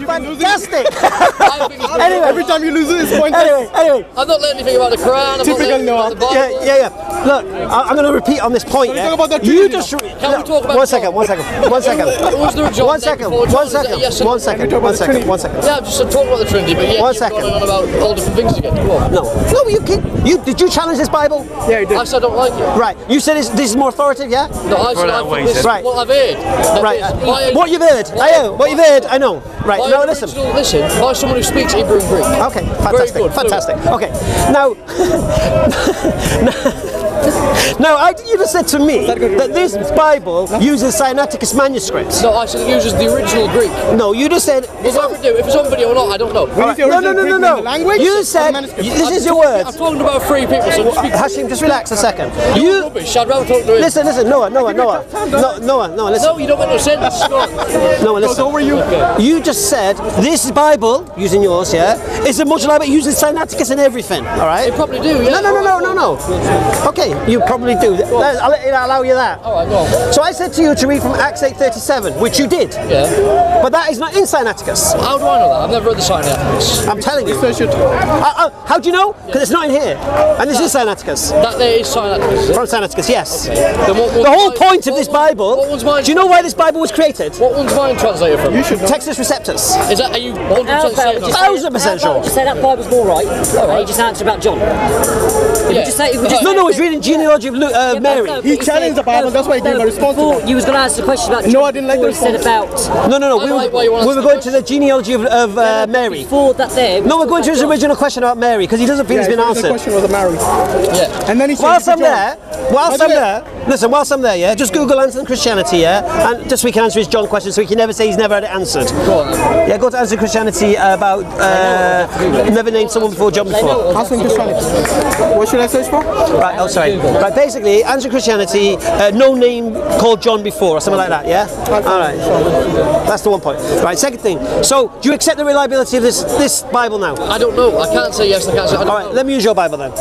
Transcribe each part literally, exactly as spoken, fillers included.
fantastic. Anyway, every time you lose it, it's pointless. Anyway, anyway. I've not learned anything about the Quran. Typical Noah. Yeah, yeah, yeah. Look, I, I'm going to repeat on this point. Yeah? Talk about that you Trinity just. now. Can we talk about one second, one second, one second. Was there a John One there second, before John? one Is that a second, yes or no? one second, one second, one second. Yeah, I'm just talking about the Trinity, but yeah, One you're second. going on about all different things again. Go on. No, no, you keep. You did you challenge this Bible? Yeah, you did. I said I don't like it. Right. You said this, this is more authoritative, yeah? No, I said I think this is Right. what I've heard. That Right. is- why- What you've heard, I know. What you've heard, I know. Right. by Now an listen. original- Listen, by someone who speaks Hebrew and Greek. Okay, fantastic, Very good, fantastic. Okay, now, now, I, you just said to me that this Bible uses Sinaiticus manuscripts. No, I said it uses the original Greek. No, you just said. Is that video? If it's on video or not, I don't know. When you say No, no, no, original no, Greek, no. mean the language You or said. manuscript? This is your I'm words. talking about three people, so just speak. Hashim, just relax a second. You're You rubbish. I'd rather talk to him. listen, listen, Noah, Noah, Noah, no, Noah, Noah, listen. No, you don't make no sense. Go on. Noah, listen. So were you? You just said this Bible, using yours, yeah, is a module but using Sinaiticus and everything. All right. They probably do, yeah. No, no, no, no, no, no. Okay, you probably do. I'll, I'll allow you that. All right, go on. So I said to you to read from Acts eight thirty-seven, which you did. Yeah. But that is not in Sinaiticus. How do I know that? I've never read the sign yet. I'm telling you. Search it. Uh, uh, how do you know? Because it's not in here. And this is Sinaiticus. That there is sign is it? From Sinaiticus, yes. Then what- The what- whole what- point of what this one- Bible, What one's mine? do you know why this Bible was created? What one's mine translated from? You should know. Textus Receptus. Is that, are you one hundred How percent about saying just that? Thousand percent how about sure. just say that Bible's more right? And you just answer about John. If Yeah. we just say, if we just No, no, he's reading genealogy of Lu- uh, Yeah, Mary. no, but He said- challenged the Bible, that's why he gave a response to before that. You was going to answer the question about John. No, I didn't like the before he said about. No, no, no. I We like were, why you wanna we ask were the going to the genealogy of, of uh, Mary. Before that there. No, we're going to his original question about Mary because he doesn't feel Yeah, it's been the answered. question was a Mary. Yeah. And then he said, Whilst "Is it I'm John?" there, whilst By I'm the way- there, listen, whilst I'm there, yeah, just Google answering Christianity, yeah, and just so we can answer his John question so he can never say he's never had it answered. Go on. Yeah, go to answer Christianity about, uh, never named someone before John before. Ask him Christianity. What should I search for? Right, oh sorry. Right, basically, answer Christianity, uh, no name called John before, or something like that, yeah? Alright. That's the one point. Right, second thing. So, do you accept the reliability of this this Bible now? I don't know. I can't say yes, I can't say I don't Alright, know. let me use your Bible then.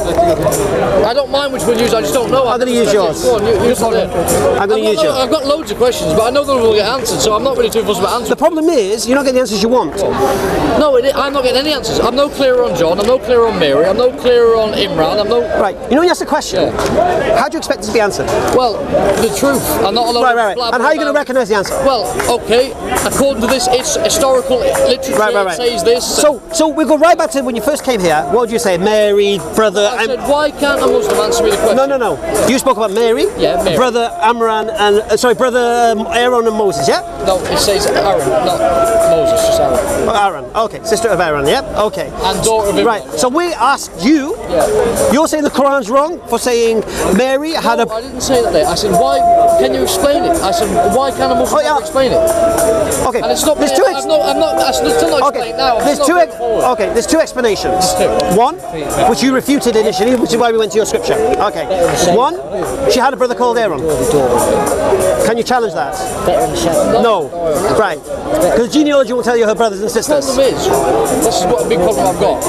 I don't mind which one you use, I just don't know. I'm gonna use yours. Go on, you, use it. I'm going to use I've got, yours. I've got loads of questions, but I know they'll all get answered, so I'm not really too fussed about answering. The problem is, you're not getting the answers you want. No, it, I'm not getting any answers. I'm no clearer on John, I'm no clearer on Mary, I'm no clearer on Imran, I'm no... Right, you know when you ask a question, how do you expect it to be answered? Well, the truth. I'm not allowed Right, to right, right. blab And how are you going to about- recognise the answer? Well, okay, according to this, it's historical literature, Right, right, right. it says this. So, so we go right back to when you first came here. What would you say? Mary, brother. I Am- said, why can't a Muslim answer me the question? no, no, no. You spoke about Mary, Yeah, Mary. brother Amran, and uh, sorry, brother um, Aaron and Moses. Yeah. No, it says Aaron, not Moses, just Aaron. Oh, Aaron. Okay, sister of Aaron. Yeah. Okay. And daughter of Imran. Right. So we asked you. Yeah. You're saying the Quran's wrong for saying Mary had No, a. I didn't say that there. I said, why, can you explain it? I said, why can't a Muslim Oh, yeah. never explain it? Okay. And it's not, There's two. Ex- I'm not, I'm not, I'm still not Okay, explaining now. I'm there's still two. not Ex- going forward. okay, there's two explanations. two. One, which you refuted initially, which is why we went to your scripture. Okay. One, she had a brother called Aaron. Can you challenge that? Better in the shadow. No. Right. Because genealogy will tell you her brothers and The sisters. problem is, this is what a big problem I've got.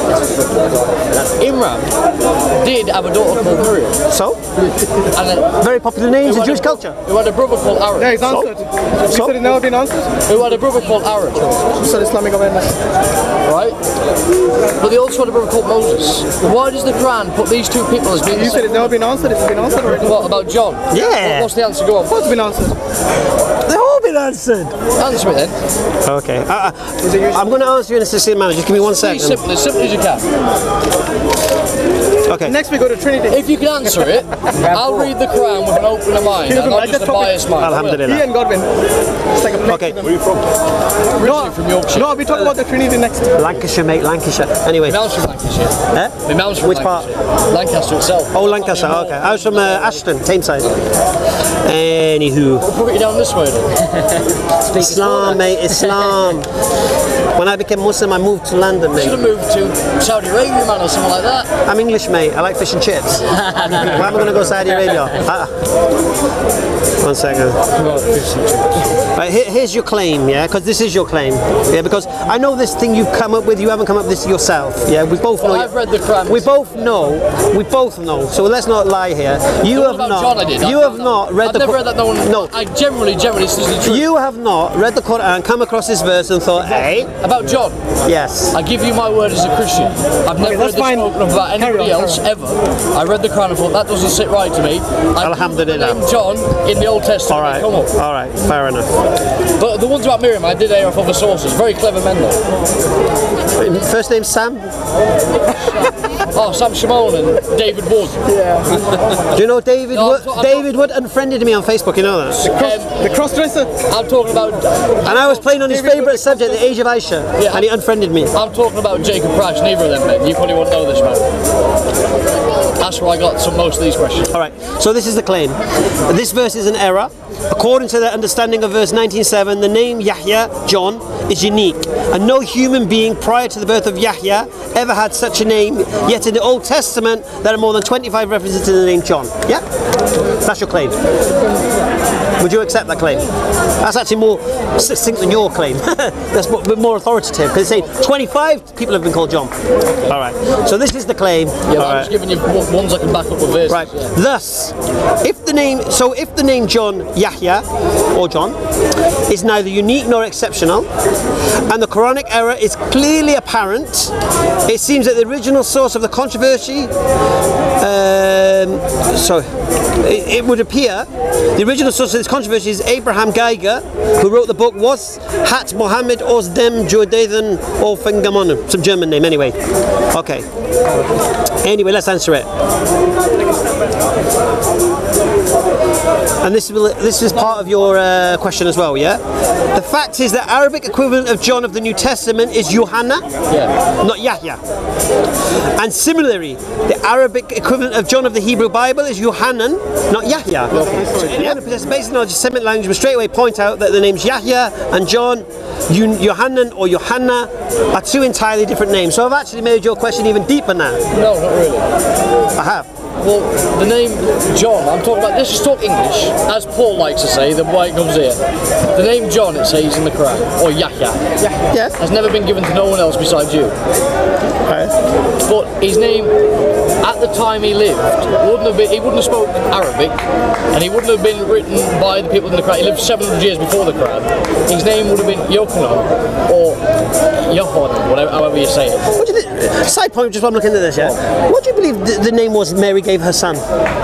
Imran did have a daughter called Miriam, So, and a, very popular names who in had a Jewish bro- culture. Who had a brother called Aaron. Yeah, he's answered. You said it's never been answered? Who had a brother called Aaron, You said Islamic awareness. right? But they also had a brother called Moses. Why does the Quran put these two people as being the You said same? it's never been answered, it's been answered already. What about John? Yeah. What's the answer? Go on. What's been answered? They've all been answered. Answer it then. Okay. Uh, uh, I'm going to answer you in a succinct manner. Just give me one Pretty second. simple, as simple as you can. Okay. Next we go to Trinity. If you can answer it, I'll read the Quran with an open mind, and not just a biased mind. Alhamdulillah. Ian Godwin. It's like a play. Okay. Where are you from? No, from Yorkshire. no, we talk about the Trinity next. Lancashire, mate. Lancashire. Anyway. My mum's from Lancashire. Eh? My mum's from Which part? Lancashire. Lancaster itself. Oh, Lancaster. Okay. I was from uh, Ashton, Tameside. Anywho. We'll put it down this way then. Islam, mate. Islam. When I became Muslim, I moved to London, You should have mate. moved to Saudi Arabia, man, or something like that. I'm English, mate. I like fish and chips. Why am I going to go Saudi Arabia? Ah. One second. Right, here, here's your claim, yeah? Because this is your claim, yeah? Because I know this thing you've come up with, you haven't come up with this yourself, yeah? We both know. Well, I've read the Quran. We both know. We both know. So let's not lie here. You What have about not. John, I did. You I have not read I've the. never Qur- read that. No, one, No. I generally, generally, this is the truth. You have not read the Quran, come across this verse, and thought, "Hey, About John, yes." I give you my word as a Christian. I've never read that's this fine. spoken of about Carry anybody on, else ever. I read the Quran and thought that doesn't sit right to me. I Alhamdulillah. The name John in the Old Testament. All right. Come on. All right. Fair enough. But the ones about Miriam, I did air off other sources. Very clever men, though. First name Sam. Oh, Sam Shimon and David Wood. Do you know David No, I'm Wood? not- I'm David Wood unfriended me on Facebook. You know that. Um, The cross-dresser. I'm talking about. And I was playing on his favourite subject, the age of Aisha, Yeah. and he unfriended me. I'm talking about Jacob Price. Neither of them men. You probably won't know this, man. That's where I got some most of these questions. All right. So this is the claim. This verse is an error. According to the understanding of verse nineteen seven, the name Yahya, John, is unique, and no human being prior to the birth of Yahya ever had such a name. Yet in the Old Testament, there are more than twenty-five references to the name John. Yeah, that's your claim. Would you accept that claim? That's actually more succinct than your claim. That's a bit more authoritative because it's saying twenty-five people have been called John. All right. So this is the claim. Yeah, All I'm right. just giving you ones I can back up with verses. Right. Yeah. Thus, if the name so if the name John Yahya or John is neither unique nor exceptional, and the Quranic error is clearly apparent, it seems that the original source of the controversy, um, sorry, it, it would appear the original source of this controversy is Abraham Geiger, who wrote the book Was Hat Mohammed aus dem Judaism Aufgenommen, some German name anyway. Okay. Anyway, let's answer it. And this will, this is part of your uh, question as well, yeah? The fact is the Arabic equivalent of John of the New Testament is Yohanna, Yeah. not Yahya. And similarly, the Arabic equivalent of John of the Hebrew Bible is Yohanan, not Yahya. So anyone who possesses basic knowledge of Semitic language will straight away point out that the names Yahya and John, Yohanan or Yohanna, are two entirely different names. So I've actually made your question even deeper now. No, not really. I have. Well, the name John, I'm talking about, let's just talk English, as Paul likes to say, the way it comes here. The name John, it says in the Quran, or Yahya, Yeah. has never been given to no one else besides you. Okay. But his name, at the time he lived, wouldn't have been, he wouldn't have spoken Arabic, and he wouldn't have been written by the people in the Quran. He lived seven hundred years before the Quran. His name would have been Yochanan, or Yohanan, whatever, however you say it. What do you think? Side point, just while I'm looking at this, yeah? What do you believe the, the name was Mary gave her son?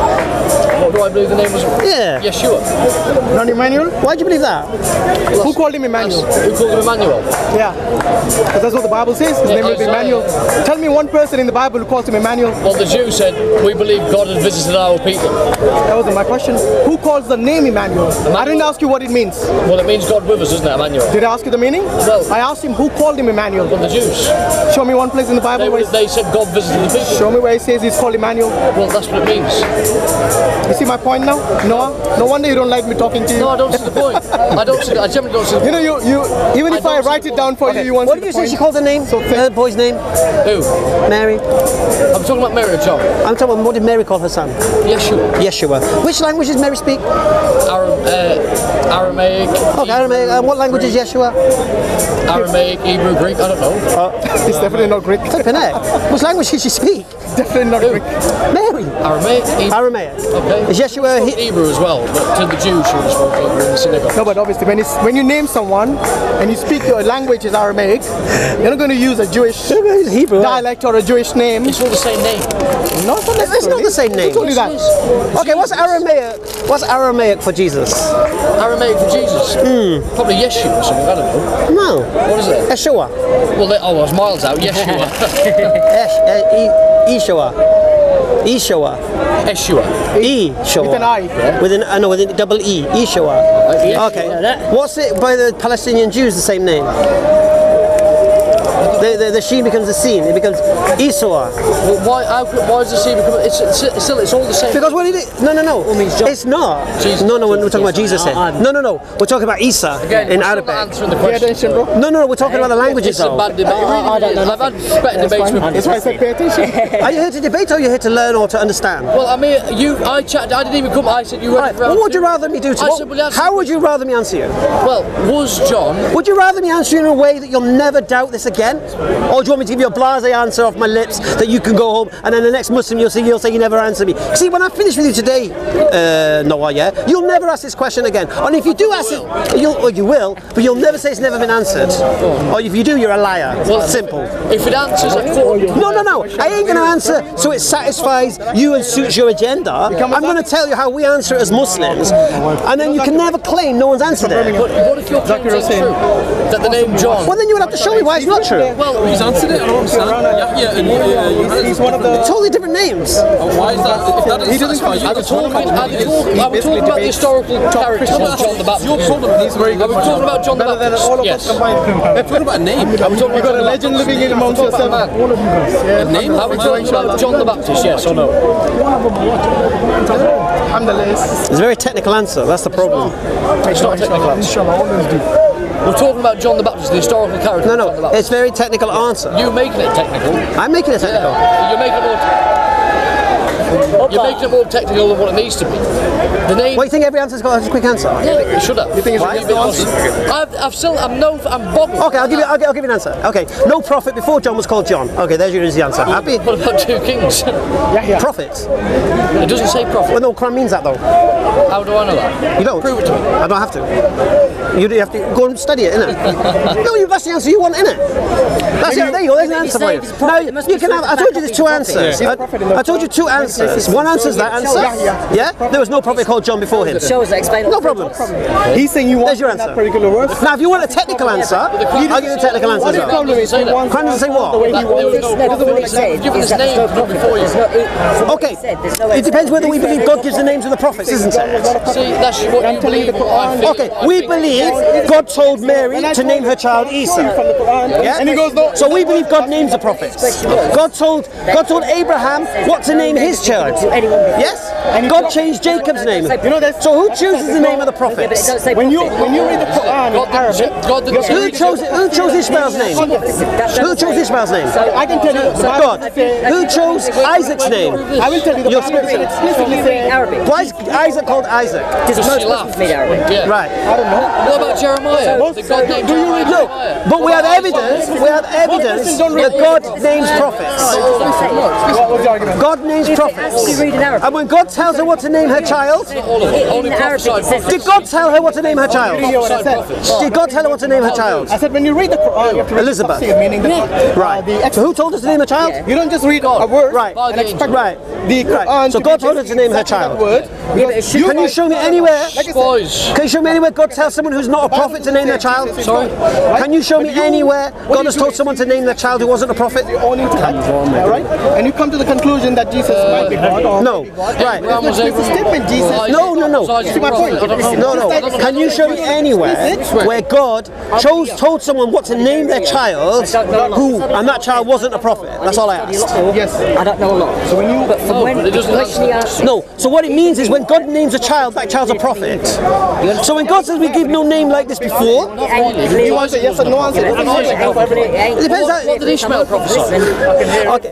What do I believe the name was? Yeah. Yeshua. Not Emmanuel? Why do you believe that? Who called him Emmanuel? Who called him Emmanuel? Yeah. Because that's what the Bible says. His Yeah, name will be Isaiah. Emmanuel. Tell me one person in the Bible who calls him Emmanuel. Well, the Jews said, we believe God has visited our people. That wasn't my question. Who calls the name Emmanuel? I didn't ask you what it means. Well, it means God with us, doesn't it, Emmanuel? Did I ask you the meaning? No. I asked him who called him Emmanuel. Well, the Jews. Show me one place in the Bible They, where they said God visited the people. Show me where it says he's called Emmanuel. Well, that's what it means. You see my point now? Noah? No wonder you don't like me talking to you. No, I don't see the point. I don't see. I generally don't see the You point. know, you, you even I if I don't see write the it down for you, you won't What see did you the say point. she called the name? So Her boy's name? Who? Mary. I'm talking about Mary or John. I'm talking about what did Mary call her son? Yeshua. Yeshua. Which language does Mary speak? Aram, uh, Aramaic. Okay, Aramaic. And what language is Yeshua? Aramaic, Hebrew, Greek. I don't know. It's definitely not Greek. Flipping heck. Which language does she speak? Definitely not Who? Greek. Mary. Aramaic. Hebrew. Aramaic. Okay. Is Yeshua he- Hebrew as well, but to the Jews, she would have spoken Hebrew in the synagogue. No, but obviously, when, it's, when you name someone and you speak your language is Aramaic, you're not going to use a Jewish He's Hebrew, right? dialect or a Jewish name. It's all the same name. Not so It's not the same name. Who told you that? Okay, what's Aramaic? What's Aramaic for Jesus? Aramaic for Jesus. Hmm. Probably Yeshua or something. I don't know. No. What is it? Yeshua. Well, they, oh, I was miles out. Yeshua. Esh, uh, e, Yeshua. Yeshua. Yeshua. Yeshua. With an I. With an, uh, no, with a double E. Yeshua. Okay. What's it by the Palestinian Jews the same name? The, the, the she becomes the seen. It becomes Esau. Well, why, how, why does the sea become... It's, it's, it's still, it's all the same. Because what did it... No, no, no. It's not. Jesus. No, no, we're talking about Jesus here. No, no, no. We're talking about Isa Again, in we're still Arabic. not answering the question. bro. No, no, no. We're talking about the languages It's a though. bad debate. I- I don't know I've had better debates with... That's why I said pay attention. Are you here to debate or are you here to learn or to understand? Well, I mean, you... I chatted... I didn't even come... I said you were... Right, what would you rather me do to I what- said, well, How would you rather me answer you? Well, was John... Would you rather me answer you in a way that you'll never doubt this again? Or do you want me to give you a blasé answer off my lips that you can go home and then the next Muslim you'll say you'll say you never answered me? See, when I finish with you today, uh, Noah, yeah, you'll never ask this question again. And if you do ask it, you'll, or you will, but you'll never say it's never been answered. Or if you do, you're a liar. Well, Simple. If it answers a thought... No, no, no. I ain't going to answer so it satisfies you and suits your agenda. I'm going to tell you how we answer it as Muslims, and then you can never claim no one's answered it. But what if your claim is true? That the name John... Well, then you would have to show me why it's not true. Well, He's answered it, I don't understand. Yeah, yeah, and uh, you He's one of the... Totally different names. why is that? If that doesn't satisfy you, I'm that's talking, fine. I'm talking, I'm talking about the historical character of John the Baptist. Your problem. He's very I good. was talking about John the Baptist. all of Yes. us combined. We're talking about a name. I was talking You got a legend living in amongst yourself. All of you guys. A name. I was talking about John the Baptist. Yes or no? I'm the list. It's a very technical answer. That's the problem. It's not a technical answer. We're talking about John the Baptist, the historical character. No, of John the no. Baptist. It's a very technical answer. You making it technical. I'm making it technical. Yeah. You're making it more. You're making it more technical than what it needs to be. The name. What, you think every answer's got a quick answer? Yeah, you should have. You think it's a bit I've, I've still, I'm no, I'm boggled. Okay, I'll give you. I'll, gi- I'll give you an answer. Okay, no prophet before John was called John. Okay, there's your easy answer. Happy? What about two kings? Yeah, yeah. Prophets. It doesn't say prophet. Well, no, Quran means that though. How do I know that? You don't. Prove it to me. I don't have to. You do have to go and study it, innit? No, you, that's the answer you want, innit? That's it. There you go. There's an If you answer say for you. it's a prophet, Now it must you be can have. I something told you there's two back up answers. in the I, prophet in the I told you two answers. One answer's that answer. Yeah, Yeah. There was no prophet called John before him. Show us that, explain it. No problem. He's saying you want There's your that answer. particular verse. Now, if you want a technical answer, I'll give you a technical answer. What as the well. problem is? He wants Quran doesn't say what? the way he That- there was wants. no No, but what it said Given is his that there's name no prophet. before you. There's no, it, from what Okay. it said, there's no It depends whether we believe God gives the names of the prophets, isn't it? See, that's what you believe. What I feel. Okay, I we think. believe God told Mary to name her child Isa. From the Quran. Yeah? And he goes, no. So we believe God names the prophets. God told God told Abraham what to name his child. Yes? God changed Jacob's name. You know, that's So who chooses the name of the prophets? when you when you read the Quran God in Arabic. didn't, God didn't Who say- chose who chose Ishmael's name? Who chose Ishmael's name? I can tell you. God. Who chose Isaac's name? I will tell you the Your Bible scripture. explicitly saying. Arabic. Why is Isaac called Isaac? Because Just most she Muslims laughed. read Arabic. Yeah. Right. I don't know. What about Jeremiah? Most- The God named do you Jeremiah. read- No, Jeremiah. but we have evidence. We have evidence that God names prophets. What was the argument? God names prophets. You read in Arabic. And when God tells her what to name her child, All of it. In Only Arabic it says prophesied did God tell her what to name her child? You hear what I said? Did God tell her what to name her child? I said when you read the Quran, you have to read Elizabeth. the tafsir, meaning the, uh, Right. the So who told us to name her child? You don't just read a word Right. and expect Right. the Quran Right. So to God be told her to name her exactly that child. word. because Can you show me anywhere? Like I said, boys. Can you show me anywhere God tells someone who's not a prophet to name their child? Sorry? Can you show me anywhere God has told someone to name their child who wasn't a prophet? your own intellect, right? And you come to the conclusion that Jesus might be God or No. Right. Abraham was It's a statement, Jesus. No, no, no. See my point? No, no. Can you show me anywhere where God chose told someone what to name their child who and that child wasn't a prophet? That's all I asked. Yes. I don't know a lot. So when you, but from No, when but it doesn't the question he asked, No. So what it means is when God names a child, that child's a prophet. So when God says we give no name like this before, it ain't You clear. want to say yes or no answer? It Doesn't ain't- matter. it ain't- it ain't- It depends What, what did Ishmael prophesy? okay.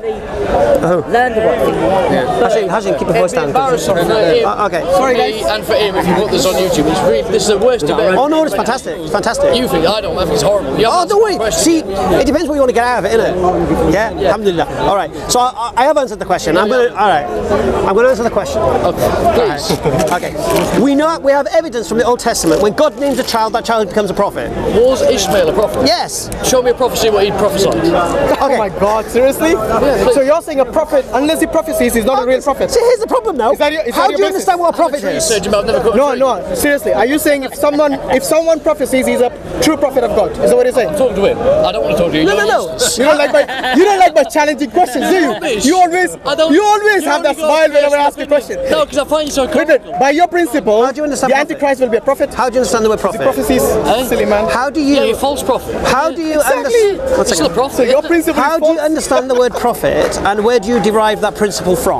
Learn the right thing. Hashim, Hashim, keep your voice down. Embarrassing for him, Uh, okay. for me and for him if you put this on YouTube. It's really, this is the worst debate. Oh no, it's fantastic. It's fantastic. You think I don't? I think it's horrible. You Oh, haven't don't worry. answered the See, question. it depends what you want to get out of it, innit? Yeah? Alhamdulillah. All right. So I, I have answered the question. I'm going to, all right. I'm going to answer the question. Okay, please. Okay. We know, we have evidence from the Old Testament. When God names a child, that child becomes a prophet. Was Ishmael a prophet? Yes. Show me a prophecy what he prophesied. Oh my God, seriously? Okay. So you're saying a prophet, unless he prophesies, he's not not a real prophet? See, here's the problem now. Is that your- is How that do your you basis? understand what a prophet You is? said you might never got a No, tree. no, seriously. Are you saying if someone if someone prophesies, he's a true prophet of God? Is that what you're saying? Talk to him. I don't want to talk to you. No, You're no, no. useless. You don't like my you don't like my challenging questions, do you? Rubbish. You always I don't- you always you have that only got smile whenever I first ask you a opinion. question. No, because I find you so Wait, comical. wait, by your principle, How do you understand the prophet? Antichrist will be a prophet. How do you understand the word prophet? Prophecies, silly man. How do Yeah, you? you're a false prophet. How do you Exactly. understand? One It's second. not a prophet. So your isn't it? principle How is do you false. understand the word prophet, and where do you derive that principle from?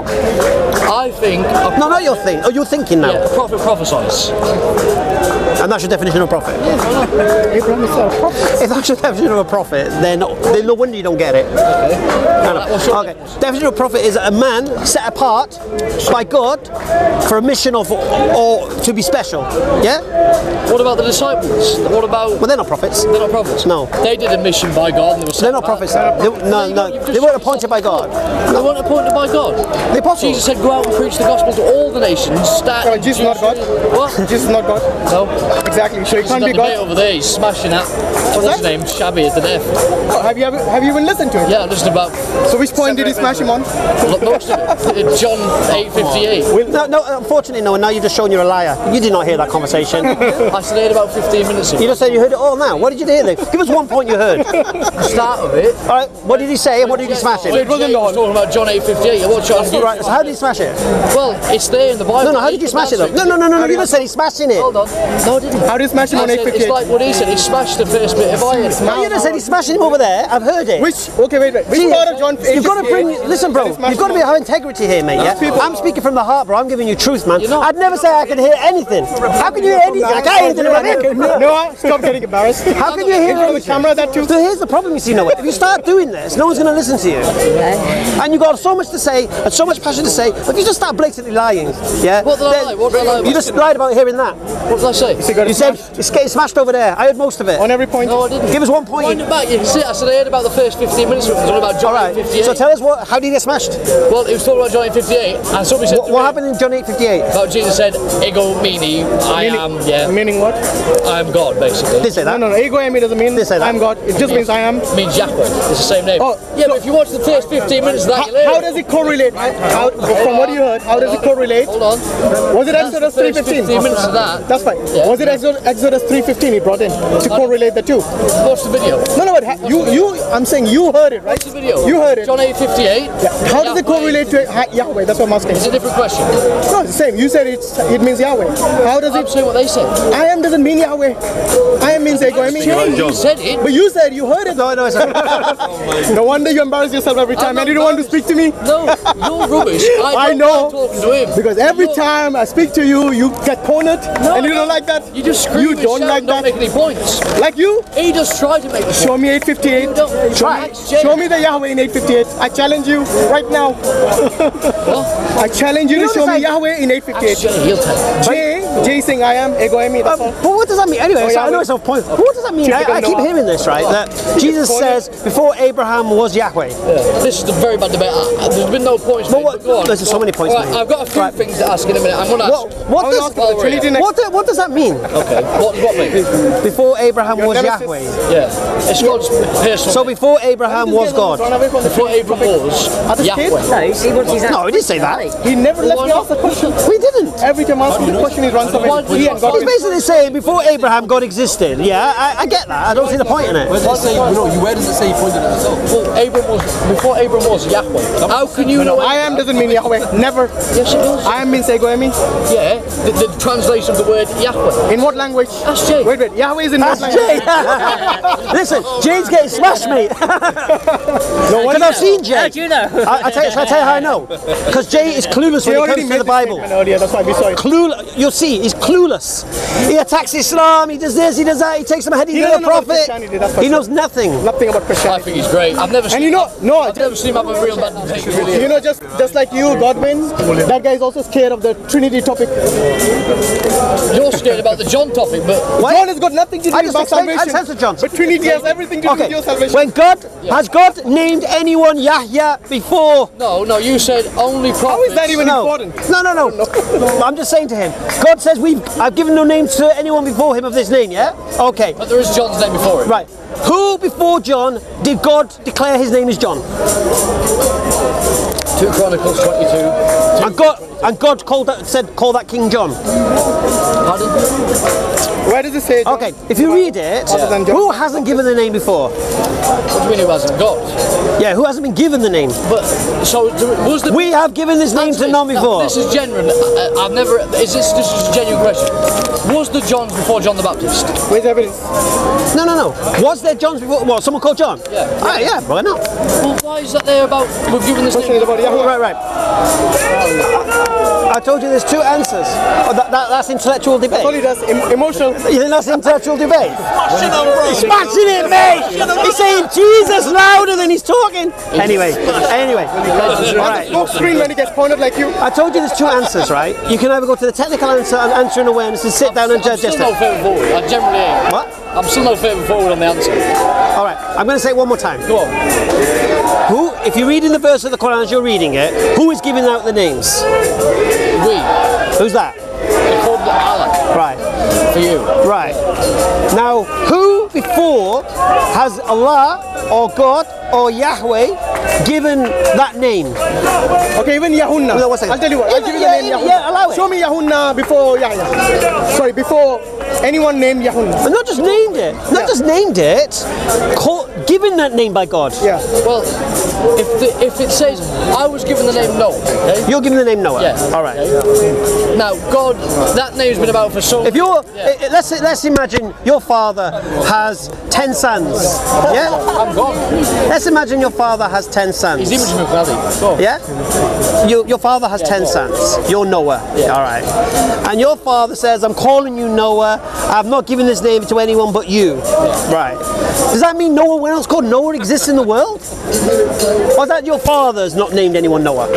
I think. A No, not your thing. Oh, you're thinking now, Yeah, a prophet prophesies. and that's your definition of prophet. Abraham is a prophet. If that's your definition of a prophet, then then no wonder you don't get it. No, no. What's your Okay. Definition of a prophet is a man set apart by God for a mission of or to be special. Yeah. What about the disciples? What about? Well, they're not prophets. They're not prophets. No. They did a mission by God. And they were They're sent not back. prophets. They, no, no, You've just they weren't shut appointed by God. They weren't appointed by God. The apostles. Jesus said, "Go out and preach the gospel to all the nations." Start. No, Jesus is not God. What? Jesus is not God. No. Exactly. So he He's can't got be the bait God. over there. He's smashing that. What's his that? name? Shabby to death. Oh, have you ever have you even listened to it? Yeah, just about. So which point did he smash him on? Look, most of it. John eight fifty-eight. No, no. Unfortunately, no. Now you've just shown you're a liar. You did not hear that conversation. I said it about fifteen minutes ago. You just said you heard it all now. What did you hear then? Give us one point you heard. The start of it. All right. What did he say and what did he smash Well, it? it wasn't all. Talking about John eight fifty-eight. I watched it on Right. So how did he smash it? Well, it's there in the Bible. No, no. How did you smash it though? No, no, no, no. no. You just said he's smashing it. Hold on. No, I didn't. How did he smash him I on said, eight it's fifty-eight? like what he said. He smashed the first bit of iron. No, you just said he's smashing him over there. I've heard it. Which okay, wait, wait. Which See, part of John eight You've got to bring. fifty-eight Listen, bro. did he smash You've got to him be on? have integrity here, mate. Yeah. people- I'm speaking from the heart, bro. I'm giving you truth, man. You're not. I'd never say I could hear anything. How can you hear anything? I can't hear anything about it. Noah, stop getting embarrassed. How can you hear In front of the anything? camera, that too. So here's the problem, you see, Noah. If you start doing this, no one's going to listen to you. And you've got so much to say and so much passion to say, but if you just start blatantly lying, yeah? What did I then lie? What did I lie You about? just lied about hearing that. What did I say? You said it's getting smashed over there. I heard most of it. On every point. No, I didn't. Give us one point. Wind it back. You can see it. I said I heard about the first fifteen minutes of it. It was all about John All eight right. fifty-eight. So tell us what. How did he get smashed? Well, it was talking about John eight fifty-eight, and somebody said What, to what me happened in John eight fifty-eight? about Jesus said, "Ego mini, I Meaning- am, yeah, Meaning what? I am God," basically. Did say No, that? no, no. Ego Emi doesn't mean They say that. I'm God. It just means I am. It means Yahweh. It's the same name. Oh, yeah, so- but if you watch the first fifteen minutes of that, How, you learn. how does it correlate? How, from what you heard, how does it correlate? Hold on. Was it That's Exodus the three first fifteen? fifteen minutes of that. That's fine. Yeah. Was it Exodus, Exodus three fifteen he brought in to correlate the two? Watch the video. No, no, but ha- you, you, I'm saying you heard it, right? Watch the video. You heard it. John eight fifty-eight. Yeah. How does it correlate to Ha- Yahweh? That's what I'm asking. It's a different question. No, it's the same. You said it's, it means Yahweh. How does I'm it? saying what they said. I am doesn't mean Yahweh. I am means Ego Emi. You said it. But you said you heard it. No, no, it's not. No wonder you embarrass yourself every time not and you don't want to speak to me. No, you're rubbish. I, I don't know. like talking to him. Because every You're- time I speak to you, you get cornered and you don't like that. You just scream You and don't shout like and don't that. make any points. Like you, He just tried to make the show point. me eight fifty-eight. You don't- Try. Ask Jay. Show me the Yahweh in eight fifty-eight. I challenge you right now. What? I challenge you You to know show the me fact- Yahweh in eight fifty-eight. Ask Jay, he'll tell you. Jay, Jay saying I am Ego Emi. That's all. But what does that mean? Anyway, Oh, so yeah, I know but- it's off point. But what does that mean? I, I keep Noah. hearing this, right? That Jesus says before Abraham was Yahweh. This is the very bad debate. Uh, There's been no points. But made, what- go on. there's so many points All right, made. I've got a few Right. things to ask in a minute. I'm going to ask. What, what I'll does ask the Trinity next. what, do- what does that mean? Okay. What, what mean? Before Abraham was nemesis. Yahweh. Yeah. It's God's personal. So before Abraham was God. before Abraham was scared? Yahweh. No, see what he's No, he didn't say that. He never let Why me not? ask the question. We didn't. Every time I ask him the question, he runs away. Why did He you and God He's will- basically saying before Abraham God existed. Yeah, I, I get that. I don't see the point in it. Where does it say, you know, where does it say he pointed at himself? Well, Abraham was before Abraham was Yahweh. How can you know? I am doesn't mean Yahweh. Never. Yes, it does. I am means Ego Emi. Yeah, the, the translation of the word Yahweh. In what language? Ask Jay. Wait, wait. Yahweh is in what That's language? Jay. Listen, Jay's getting smashed, mate. No Because wonder. I've seen Jay. How do you know? I, I tell you, shall I tell you how I know? Because Jay is clueless He when it already comes made to the this Bible. statement earlier. That's why we saw it. Clueless. You'll see, he's clueless. He attacks Islam. He does this. He does that. He takes them ahead. He's He a doesn't know about prophet. Christianity, that's for He sure. knows nothing. Nothing about I Christianity. think he's great. I've never seen. And you know, no, I've never seen him have a real bad debate. Really. you know, just just like you, Godwin, that guy is also scared of the Trinity topic. You're scared about the John topic, but John has got nothing to do I with just my explained- I salvation. just answered John's. But Trinity has everything to do with Okay. your salvation. When God has God named anyone Yahya before? no, no. You said only prophets. How is that even No. important? No, no, no. I'm just saying to him. God says we've. I've given no name to anyone before him of this name. Yeah. Okay. But there is John's name before it. Right. Who before John did God declare his name is John? two Chronicles twenty-two. And God, and God called that, said, call that King John. Pardon? Where does it say John? Okay, if you read it, Other than John? who hasn't given the name before? What do you mean who hasn't got? Yeah, who hasn't been given the name? But, so, do, was the... We have given this name to none before. This is genuine. I, I've never... Is this, this is a genuine question. Was there Johns before John the Baptist? Where's the evidence? No, no, no. Was there Johns before? What, someone called John? Yeah. Ah, yeah, why not? Well, why is that there about... We've given this Question name... is about Yahweh. Right, right. I told you there's two answers. Oh, that, that, that's intellectual debate. Only does em- emotional. You think that's intellectual debate? He's smashing it, mate! He's saying Jesus louder than he's talking. Anyway, anyway. Right. Smoke screen when he gets pointed like you. I told you there's two answers, right? You can either go to the technical answer and answer in awareness and sit down and I'm digest still no it. further forward. I generally ain't. What? I'm still no further forward on the answer. All right, I'm going to say it one more time. Go on. Who, if you're reading the verse of the Quran as you're reading it, who is giving out the names? We. Who's that? They called it Allah. Right, For you. right. Now, who before has Allah or God or Yahweh given that name? Okay, even Yahunna. No, one second. I'll tell you what. I'll Yeah, give you yeah, the name yeah, Yahunna. yeah, allow it. Show me Yahunna before Yahya. Sorry, before anyone named Yahunna. And not just named it, not Yeah. just named it, call, given that name by God. Yeah. Well, if the, if it says I was given the name Noah, okay? You're giving the name Noah. Yeah. All right. Okay. Now, God, that name's been about for so. If you're, Yeah. eh, let's let's imagine your father has ten sons. Yeah. I'm gone. Let's imagine your father has ten sons. He's image milk, has he? Go on. Yeah? You, your father has Yeah, ten go on. sons. You're Noah. Yeah. All right. And your father says, I'm calling you Noah. I've not given this name to anyone but you. Right. Does that mean no one else called Noah exists in the world? Or is that your father's not named anyone Noah?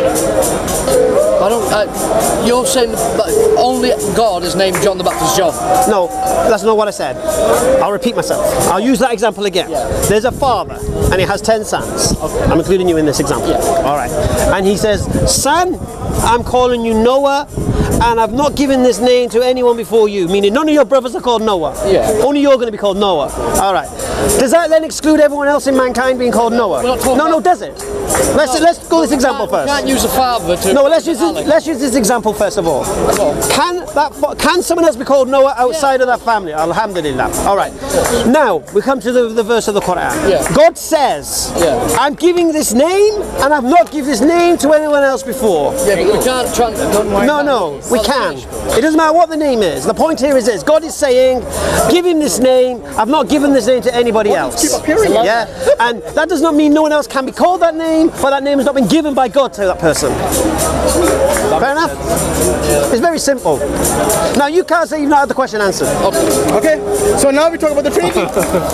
I don't. Uh, you're saying that only God has named John the Baptist John. No, that's not what I said. I'll repeat myself. I'll use that example again. Yeah. There's a father and he has ten sons. I'm including you in this example. Yeah. All right. And he says, son, I'm calling you Noah, and I've not given this name to anyone before you, meaning none of your brothers are called Noah. Yeah. Only you're going to be called Noah. All right. Does that then exclude everyone else in mankind being called Noah? We're not talking No, no, about- does it? Let's let's go this example We first. can't use a father to. No, let's use this, Alex. let's use this example first of all. Can that fa- can someone else be called Noah outside of that family? Alhamdulillah. All right. Now we come to the, the verse of the Quran. Yeah. God says, Yeah. "I'm giving this name, and I've not given this name to anyone else before." Yeah, but we can't trans. No, no, we can. It doesn't matter what the name is. The point here is this: God is saying, "Give him this name. I've not given this name to anybody else." keep appearing. Yeah, and that does not mean no one else can be called that name, but that name has not been given by God to that person. Fair enough? It's very simple. Now you can't say you've not had the question answered. Okay. So now we talk about the Trinity.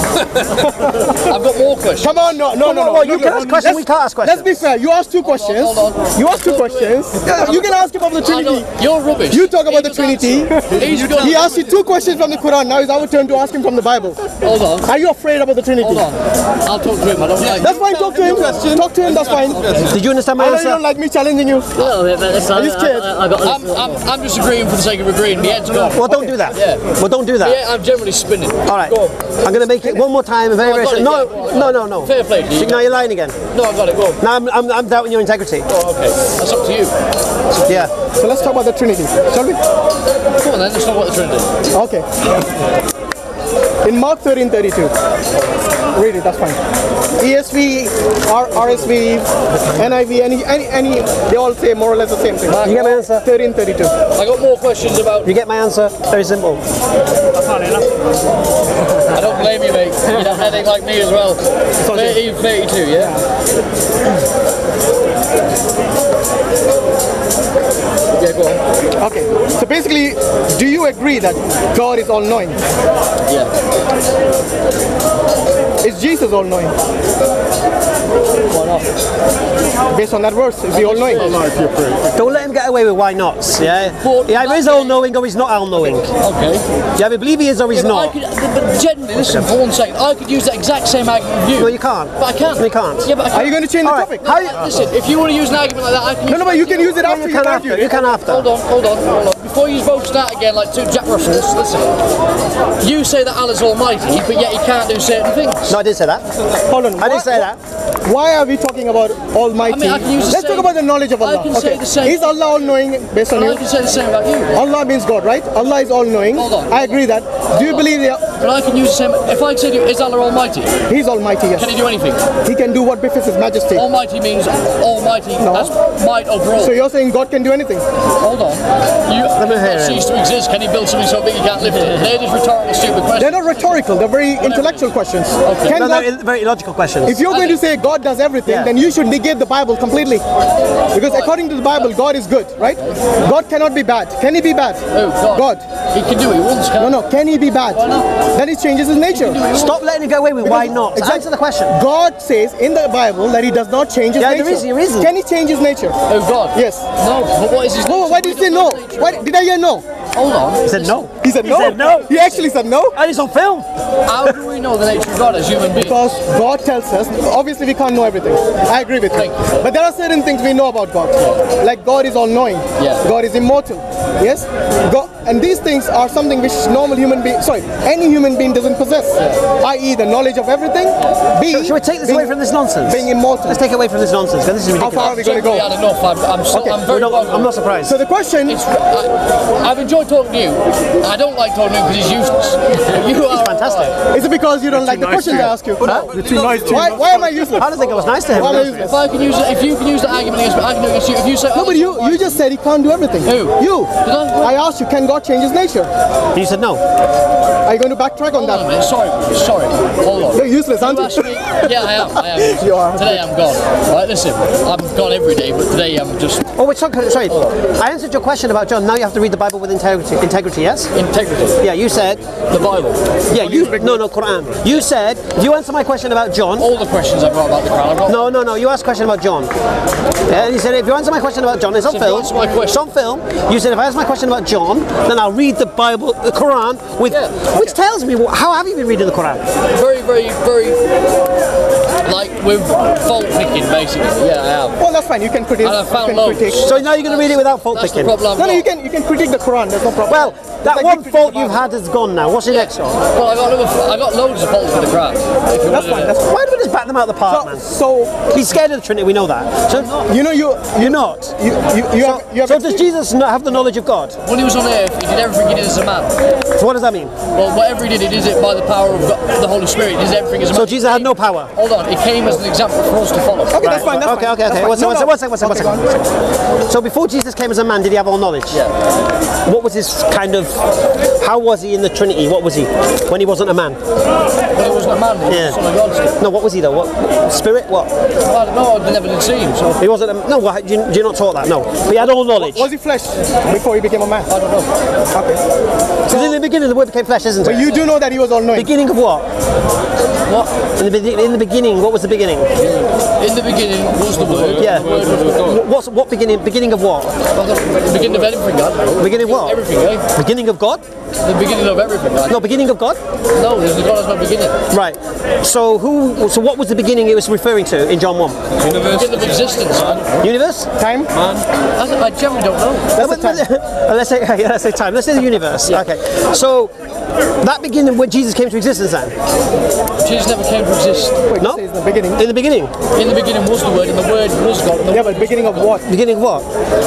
I've got more questions. Come on, no, no, no, no. Well, you Look, can look, ask questions, let's- we can't ask questions. Let's be fair. You asked two questions. hold on. You asked two questions. Yeah, you can ask about the I Trinity. know, you're rubbish. You talk about He the doesn't Trinity. answer. He's good. He asked you two questions from the Quran. Now it's our turn to ask him from the Bible. Hold on. Are you afraid about the Trinity? Hold on. I'll talk to him. I don't like. That's fine. Talk to him. Talk to him. That's fine. Did you understand my I know you don't answer? like me challenging you. Well, but it's, Are you scared? I, I, I got I'm, I'm, I'm just agreeing for the sake of agreeing. The head's gone. Well, don't do that. Yeah. Well, don't do that. Yeah, I'm generally spinning. All right. Go on. I'm going to make it one more time. Very, I very got it, no, yeah, go on. no, no, no. Fair play to you. No, you're lying again. No, I got it. Go on. No, I'm, I'm, I'm doubting your integrity. Oh, okay. That's up to you. Yeah. So let's talk about the Trinity, shall we? Come on then. Let's talk about the Trinity. Okay. In Mark thirteen thirty-two. Read it, that's fine. E S V, R- RSV, N I V, any, any, any, they all say more or less the same thing. You get my answer? thirteen thirty-two. I got more questions about. You get my answer? Very simple. I don't blame you, mate. You have a headache like me as well. thirteen thirty-two, yeah. Yeah, go on. Okay, so basically, do you agree that God is all-knowing? Yeah. Is Jesus all-knowing? Why not? Based on that verse, is he all-knowing? Don't let him get away with why nots, yeah? But- He either is all-knowing or he's not all-knowing. Okay. You either believe he is or he's Yeah, but I not. could, but generally, listen for one second. I could use that exact same argument with you. No, you can't. But I can't. No, you can't. Yeah, but I can't. Are you going to change the All right, topic? how you- Listen, if you want to use an argument like that, I can. No, use no, but you can use it after You you can argue. after, you can after. Hold on, hold on, hold on. Before you both start again like two Jack Russells, listen. You say that Allah's almighty, but yet he can't do certain things. No, I didn't say that. Hold on. I didn't say that. why are we talking about Almighty? I mean, I can use the Let's same- talk about the knowledge of I Allah. can say the same- Is Allah all-knowing based on I you? can say the same about you. Allah means God, right? Allah is all-knowing. Hold on. I agree that. Do you believe that But I can use the same. If I say to you, is Allah Almighty? He's Almighty? Yes. Can he do anything? He can do what befits His Majesty. Almighty means Almighty as might over all. So you're saying God can do anything? Hold on. You me hear God him. cease to exist. Can he build something so big he can't lift it? They're just rhetorical, stupid questions. They're not rhetorical. They're very intellectual questions. Can No, God, they're very illogical questions. if you're going to say God does everything, Yeah. then you should negate the Bible completely. Because according to the Bible, God is good, right? God cannot be bad. Can He be bad? Oh, God. God. He can do it once, can No, no. Can He be bad? Why not? Then He changes His nature. Stop letting it go away with why not. Exactly. Answer the question. God says in the Bible that He does not change His Yeah, nature. there is, there isn't. Can He change His nature? Oh, God. Yes. No, but what is his Whoa, nature? why did you say no? Why, did I hear no? Hold on. He said no. He said no? said no. He actually said no? And it's on film. How do we know the nature of God as human beings? Because God tells us, obviously we can't know everything. I agree with you. Thank you. But there are certain things we know about God. Like God is all-knowing. Yeah. God is immortal. Yes? God, and these things are something which normal human being, sorry, any human being doesn't possess. that is the knowledge of everything. B, Should we take this being, away from this nonsense? being immortal. Let's take it away from this nonsense, because this is How ridiculous. far are we going to go? Generally had enough. I'm, I'm, so, Okay, I'm We're very not- bothered. I'm not surprised. So the question, It's, I, I've enjoyed talking to you. I don't like talking to him because he's useless. You are fantastic. is it because you don't like the questions I ask you? You're too nice to Why, why am I useless? I don't think it was nice to him. Why am I useless? If I can use it, if you can use the argument against me, I can do it against you. If you say, No, but you you just said He can't do everything. Who? You. Did I? I asked you, can God change His nature? You said no. Are you going to backtrack on Hold on a that? minute. Sorry, sorry. Hold on. You're useless, aren't You you? asked me, yeah, I am. I am. You are. Today I'm gone. Right, listen. I'm gone every day, but today I'm just Oh, we're talking, sorry. I answered your question about John. Now you have to read the Bible with integrity. Integrity, yes? integrity. Yeah, you said. The Bible. Yeah, you. No, no, Quran. You said. If you answer my question about John. All the questions I brought about the Quran. I brought No, no, no. You asked a question about John. Yeah, and you said if you answer my question about John, it's on So if you film. answer my question- It's on film. You said if I ask my question about John, then I'll read the Bible, the Quran, with, Yeah. which tells me wh- how have you been reading the Quran? very, very, very. Like with fault picking, basically. Yeah, I am. Well, that's fine. You can critique. And I found you can loads. critique. So now you're going to read it without fault That's the picking. problem. I've No, no, got. you can you can critique the Quran. There's no problem. Well, that like one you critique fault the you've Bible. had is gone now. What's your next one? Well, I got another. I got loads of faults with the Quran. If you That's wanna- fine. That's fine. Why do we just back them out the park, man? So, so He's scared of the Trinity. We know that. So you know you you're not. you you, you have you have So does Jesus not have the knowledge of God? When he was on earth, he did everything he did as a man. So what does that mean? Well, whatever he did, he did it by the power of God, the Holy Spirit. He did everything as a man. So Jesus had no power. Hold on, it came as an example for us to follow. Okay, that's fine. That's Okay, fine. okay, okay. That's One fine. second, No, one no. second, one second, one Okay, second, one second. So before Jesus came as a man, did he have all knowledge? Yeah. What was his kind of? How was he in the Trinity? What was he when he wasn't a man? When he wasn't a man, he was Yeah. the Son of God still. No, what was he though? What spirit? What? I don't know, I never did see him, so He wasn't. A, no, what, do, you, do you not talk that? No, but he had all knowledge. Was he flesh before he became a man? I don't know. Okay. Because in the beginning, the word became flesh, isn't But it? you do know that he was all-knowing. Beginning of what? What? In the, be- in the beginning, what was the beginning? In the beginning was the Word. Yeah. The Word was with God. Wh- What's what beginning? Beginning of what? I don't know, the beginning of everything, I don't know. Beginning of what? Everything, eh? Beginning of God? The beginning of everything. I No, beginning of God. No, there's God has no beginning. Right. So who? So what was the beginning it was referring to in John one? Beginning of existence, man. Universe? Time? I, I generally don't know. That's the time. Uh, let's say yeah, let's say time. Let's say the universe. Okay. So that beginning when Jesus came to existence, then? Jesus never came to exist. Wait, No? you say it's the beginning. In the beginning. In the beginning was the Word, and the Word was God. And the Yeah, but beginning of what? Beginning of what?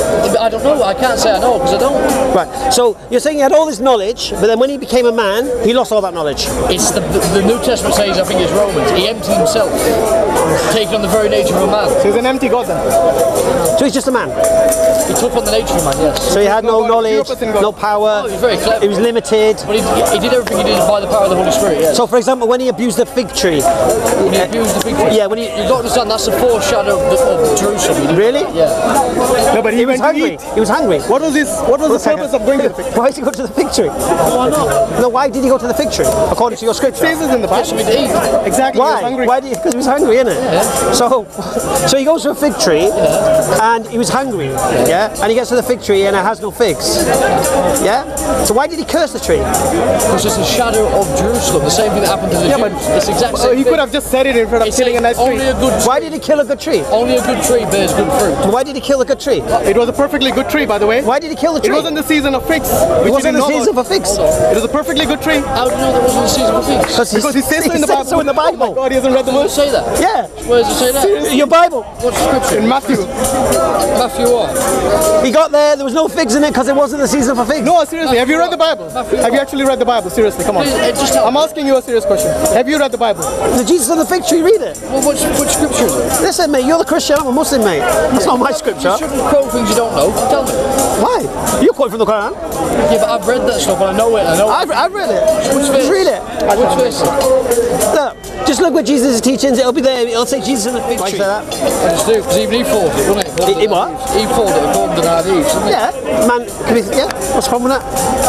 I don't know. I can't say I know because I don't. Right. So you're saying he had all this knowledge, but then when he became a man, he lost all that knowledge. It's the, the, the New Testament says, I think it's Romans. He emptied himself, taking on the very nature of a man. So he's an empty God then. So he's just a man. He took on the nature of a man. Yes. So he had no No God, knowledge, zero percent God. no power. Oh, he was very clever. He was limited. But he, he did everything he did by the power of the Holy Spirit. Yes. So, for example, when he abused the fig tree, When he abused the big tree. yeah, when he You got to understand that's a foreshadow of, the, of Jerusalem. He did- really, Yeah. No, but he, he was went to hungry. eat. He was hungry. What was his? What was One the purpose second. of going to the fig? Why did he go to the fig tree? Why not? No, why did he go to the fig tree? According to your It scripture. says this in the That's Bible. what he did. Exactly. He was Why? hungry. Why did he? Because he was hungry, innit? Yeah. So, so he goes to a fig tree, and he was hungry, yeah. And he gets to the fig tree, and it has no figs, yeah. So why did he curse the tree? Because it's a shadow of Jerusalem. The same thing that happened to the Yeah, Jews. but It's the exact so same he thing. could have just said it in front of It's killing a nice only tree. a good. Why did he kill a good tree? Only a good tree bears good fruit. Why did he kill a good tree? It was a perfectly good tree, by the way. Why did he kill the It tree? wasn't the season of figs. It which wasn't you the didn't know season for about. figs. It was a perfectly good tree. How do you know there wasn't a season for figs? Because he says so in the said Bible. so in the Bible. Oh my God, he hasn't read the Does verse. it say that? Yeah. Where does it say that? Your Bible. What's the scripture? In Matthew. Matthew what? He got there, there was no figs in it because it wasn't the season for figs. No, seriously, have you read the Bible? Have you actually read the Bible? Seriously, come on. It just I'm asking you a serious question. Have you read the Bible? The Jesus on the fig tree, read it. Well, which, which scripture is it? Listen, mate, you're the Christian, I'm a Muslim, mate. That's not my scripture. You shouldn't quote things you don't know. Tell me. Why? You quote from the Quran. Yeah, but I've read that stuff and I know it. I know I've, I've read it. Which Just verse? read it. Which verse? Look, just look what Jesus' teachings, it'll be there, it'll say Jesus on the fig Why tree. you say that? I just do, because even he fought it, wouldn't it? He- he what? He fought it according to the hadith, didn't he? Yeah, man, can we, yeah, what's the problem with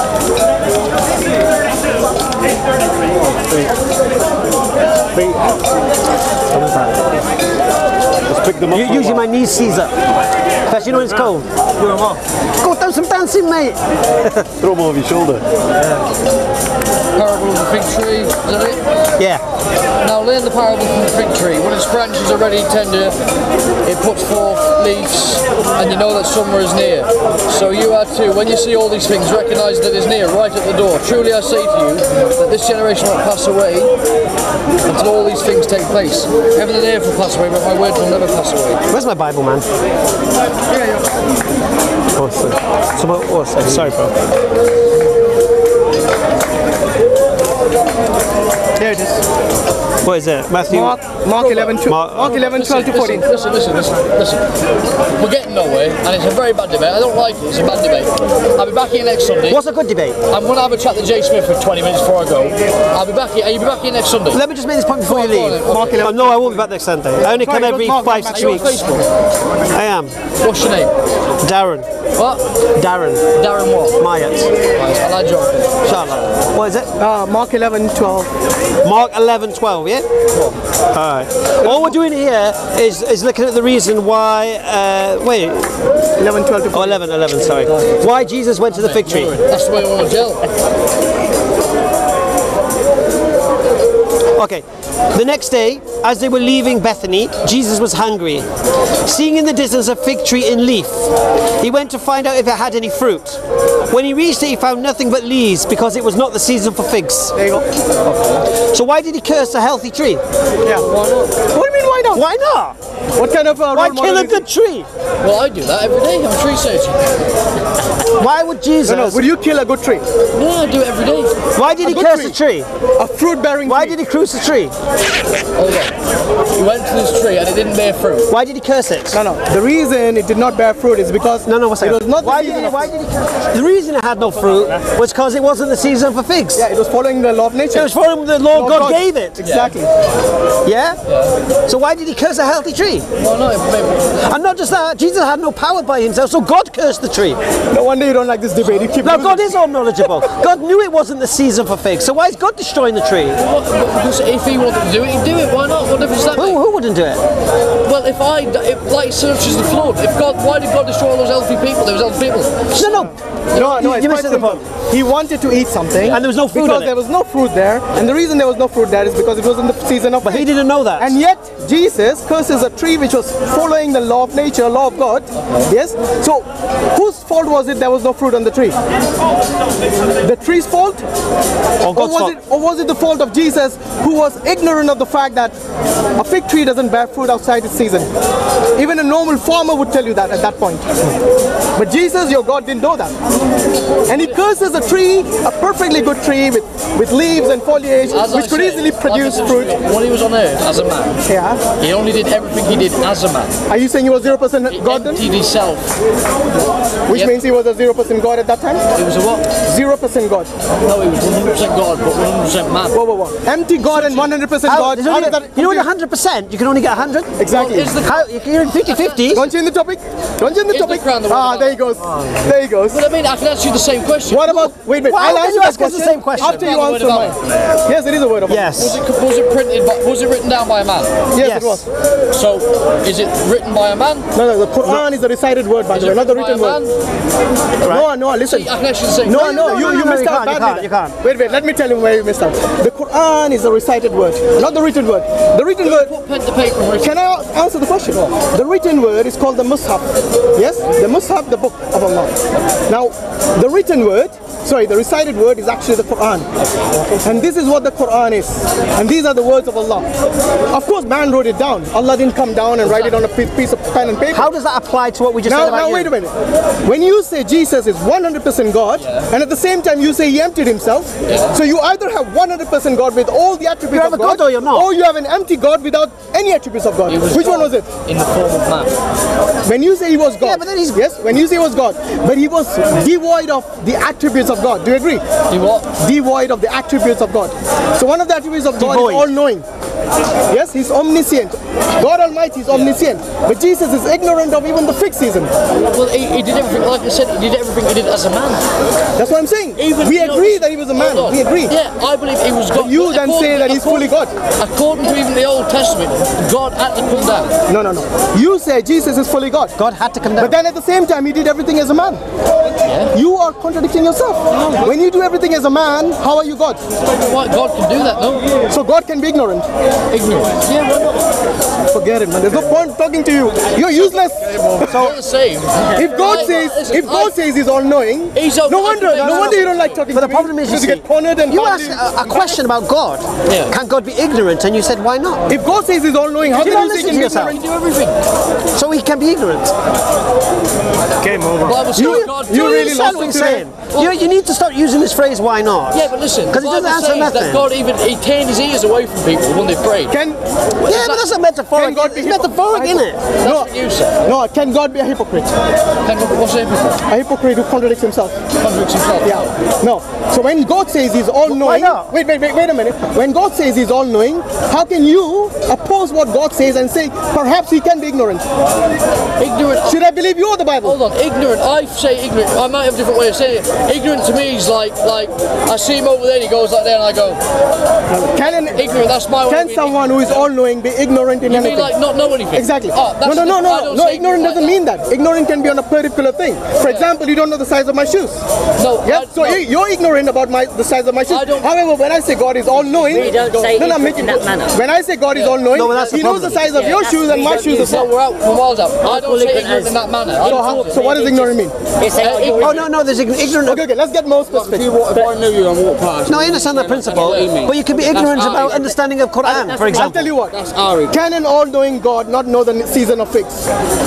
Let's pick them that? up. U- Usually my knees seize up. Because you know it's cold. Put them off. Go do some dancing, mate. Throw them over your shoulder. Parable of the fig tree, is that it? Yeah. Now learn the parable from the fig tree. When its branches are ready tender, it puts forth leaves, and you know that summer is near. So you are too. When you see all these things, recognise that it is near, right at the door. Truly I say to you, that this generation will pass away until all these things take place. Heaven and earth will pass away, but my word will never pass away. Where's my Bible, man? Yeah, yeah. Oh, sorry. So, oh, sorry, sorry, bro. Here it is. What is it? Matthew? Mark, Mark eleven, twelve, Mark- Mark eleven, twelve to fourteen. Listen, listen, listen, listen, listen. We're getting nowhere, and it's a very bad debate. I don't like it. It's a bad debate. I'll be back here next Sunday. What's a good debate? I'm going to have a chat to Jay Smith for twenty minutes before I go. I'll be back here. Are you be back here next Sunday? Let me just make this point before you Go on, leave. go on, okay. Oh, no, I won't be back next Sunday. I only come Sorry, every Mark, five, Mark, six Are you on weeks. Facebook? I am. What's your name? Darren. What? Darren. Darren what? Mayat. Right, I'll add you on. Inshallah. What is it? Uh, Mark eleven, twelve. Mark eleven, twelve, yeah? Alright. All we're doing here is, is looking at the reason why, uh, wait, eleven, twelve to oh, fourteen. eleven, eleven, sorry. Why Jesus went to the fig tree. That's the way I want to gel. Okay. The next day, as they were leaving Bethany, Jesus was hungry. Seeing in the distance a fig tree in leaf, he went to find out if it had any fruit. When he reached it, he found nothing but leaves because it was not the season for figs. There you go. So why did he curse a healthy tree? Yeah. Why not? What do you mean, why not? Why not? What kind of uh, Why role kill model a is good tree? Well, I do that every day. I'm tree searching. Why would Jesus? No, no, would you kill a good tree? Yeah, I do it every day. Why did A he good curse the tree? A fruit-bearing Why tree. did he curse the tree? Hold on. He went to this tree and it didn't bear fruit. Why did he curse it? No, no. The reason it did not bear fruit is because No, no, what's it that? was not Why the did, season he, of why fruit. did he curse it? The reason it had no fruit was because it wasn't the season for figs. Yeah, it was following the law of nature. It was following the law God, gave it. Exactly. Yeah? So why did he curse a healthy tree? Well, no, maybe. And not just that, Jesus had no power by himself, so God cursed the tree. No wonder you don't like this debate. You keep Now losing. God is all knowledgeable. God knew it wasn't the season for figs, so why is God destroying the tree? What, because if he wanted to do it, he'd do it. Why not? What difference does that Who, make? who wouldn't do it? Well, if I, if, like such as the flood, if God, why did God destroy all those healthy people? There was healthy people. No, no. No, no, it's You quite missed the simple. point. He wanted to eat something, And there was no food because in it. there was no fruit there, and the reason there was no fruit there is because it was in the season of. But he didn't know that. And yet Jesus curses a tree which was following the law of nature, law of God. Yes. So whose fault was it? There was no fruit on the tree. The tree's fault, Or or God's was fault. it, or was it the fault of Jesus, who was ignorant of the fact that a fig tree doesn't bear fruit outside its season? Even a normal farmer would tell you that at that point. But Jesus, your God, didn't know that. And he curses a tree, a perfectly good tree with, with leaves and foliage, As which I could said, easily like produce I said, fruit. When he was on earth as a man, Yeah. he only did everything he did as a man. Are you saying he was zero percent He God then? emptied himself. Which Yep. means he was a zero percent God at that time? He was a what? zero percent God. No, he was one hundred percent God, but one hundred percent man. Whoa, whoa, whoa. Empty God and one hundred percent How- God. there's How only- does that you know, compute? one hundred percent, you can only get one hundred. Exactly. Well, is the- How, you're fifty fifty. Don't change the topic. Don't change the Is the topic. crown the word Ah, of there he God? goes. There he goes. But I mean, I can ask you the same question. What about, wait, wait, Why I'll can answer you that ask us the same question? after you Crown the answer word mine. of Yes, it is a word of God. Yes. Was it, was it printed? By, was it written down by a man? Yes, Yes. it was. So, is it written by a man? No, no, the Quran is a recited word, by Is the way, it not the written written by a word. man? No, no, listen. See, I can ask you the same No, question. no, no, you, no, you no, missed you out can't, you badly. can't, you can't. Wait, wait, let me tell you where you missed out. The Quran is a recited word, not the written word. The written word. Put pen to paper and write. Can I answer the question? The written word is called the Mus'haf. Yes? The Mus'haf, the book of Allah. Now, the written word sorry, the recited word is actually the Quran. And this is what the Quran is. And these are the words of Allah. Of course, man wrote it down. Allah didn't come down and write it on a piece of pen and paper. How does that apply to what we just now, said about now you? wait a minute. When you say Jesus is one hundred percent God, yeah. and at the same time you say he emptied himself, yeah. so you either have one hundred percent God with all the attributes you have of a God, God or you're not. or you have an empty God without any attributes of God. Which God one was it? In the form of man. When you say he was God, yeah, but then he's yes, when you say he was God, but he was devoid of the attributes of God. Do you agree? He what? Devoid of the attributes of God. So one of the attributes of God Devoid. is all-knowing. Yes, he's omniscient. God Almighty is omniscient. But Jesus is ignorant of even the fig season. Well, he, he did everything, like I said, he did everything he did as a man. That's what I'm saying. Even, we you agree know, that he was a man. We agree. Yeah, I believe he was God. But you then say that he's fully God. According to even the Old Testament, God had to come down. No, no, no. You say Jesus is fully God. God had to come down. But then at the same time, he did everything as a man. Yeah. You are contradicting yourself. No. When you do everything as a man, how are you God? Why God can do that, no? So God can be ignorant. Ignorant. Yeah, why not? Forget it, man. There's no point talking to you. You're useless. So the same. If God says, if God says he's all-knowing, no wonder, no wonder you don't like talking But to the problem me. is, you, Because see, you get cornered and you asked a, a question about God. Yeah. Can God be ignorant? And you said, why not? If God says he's all-knowing, how You can don't you say listen he to can be yourself. ignorant? Do everything. So he can be ignorant. Game over. Bible says You- God you do- really understand lost what it I'm today. saying? You, you need to stop using this phrase, why not? Yeah, but listen, because it the doesn't Bible answer says nothing. that God even he turned his ears away from people when they prayed. Can, yeah, but that's a metaphoric. Can God be It's metaphoric, isn't it? no, What you said. no, can God be a hypocrite? Can God, what's the hypocrite? A hypocrite who contradicts himself. Contradicts himself. Yeah. No. So when God says he's all-knowing, not? wait, wait, wait, wait a minute. When God says he's all-knowing, how can you oppose what God says and say perhaps he can be ignorant? Ignorant. Should I believe you or the Bible? Hold on, ignorant. I say ignorant. I might have a different way of saying it. Ignorant to me is like, like I see him over there, and he goes like there, and I go, Can an, ignorant. That's my way. Can of being someone who is all-knowing be ignorant in You anything? mean like not know anything? Exactly. Oh, no, that's no, no, different. I no, don't no. say Ignorant like doesn't that. mean that. Ignorant can be on a particular thing. For example, you don't know the size of my shoes. No. Yes. I, So no. you- you're ignorant about my the size of my shoes. I don't- However, when I say God is all-knowing, We don't say no, no, it I'm making in that manner. When I say God is all-knowing, No, but that's the He knows the problem. size of Yeah, your that's- shoes and we my don't shoes use as well. No, we're out. We're miles out. I don't call say it ignorant as- in that manner. I So, don't how, talk to so what does ignorant mean? It's like, Uh, oh, you're Oh no, no, there's ign- ignorant. Okay, okay, let's get more specific. If I knew you and walked past. No, I understand that principle, but you can be ignorant about understanding of Quran, for I'll example. tell you what. That's Ari. Can an all-knowing God not know the season of figs?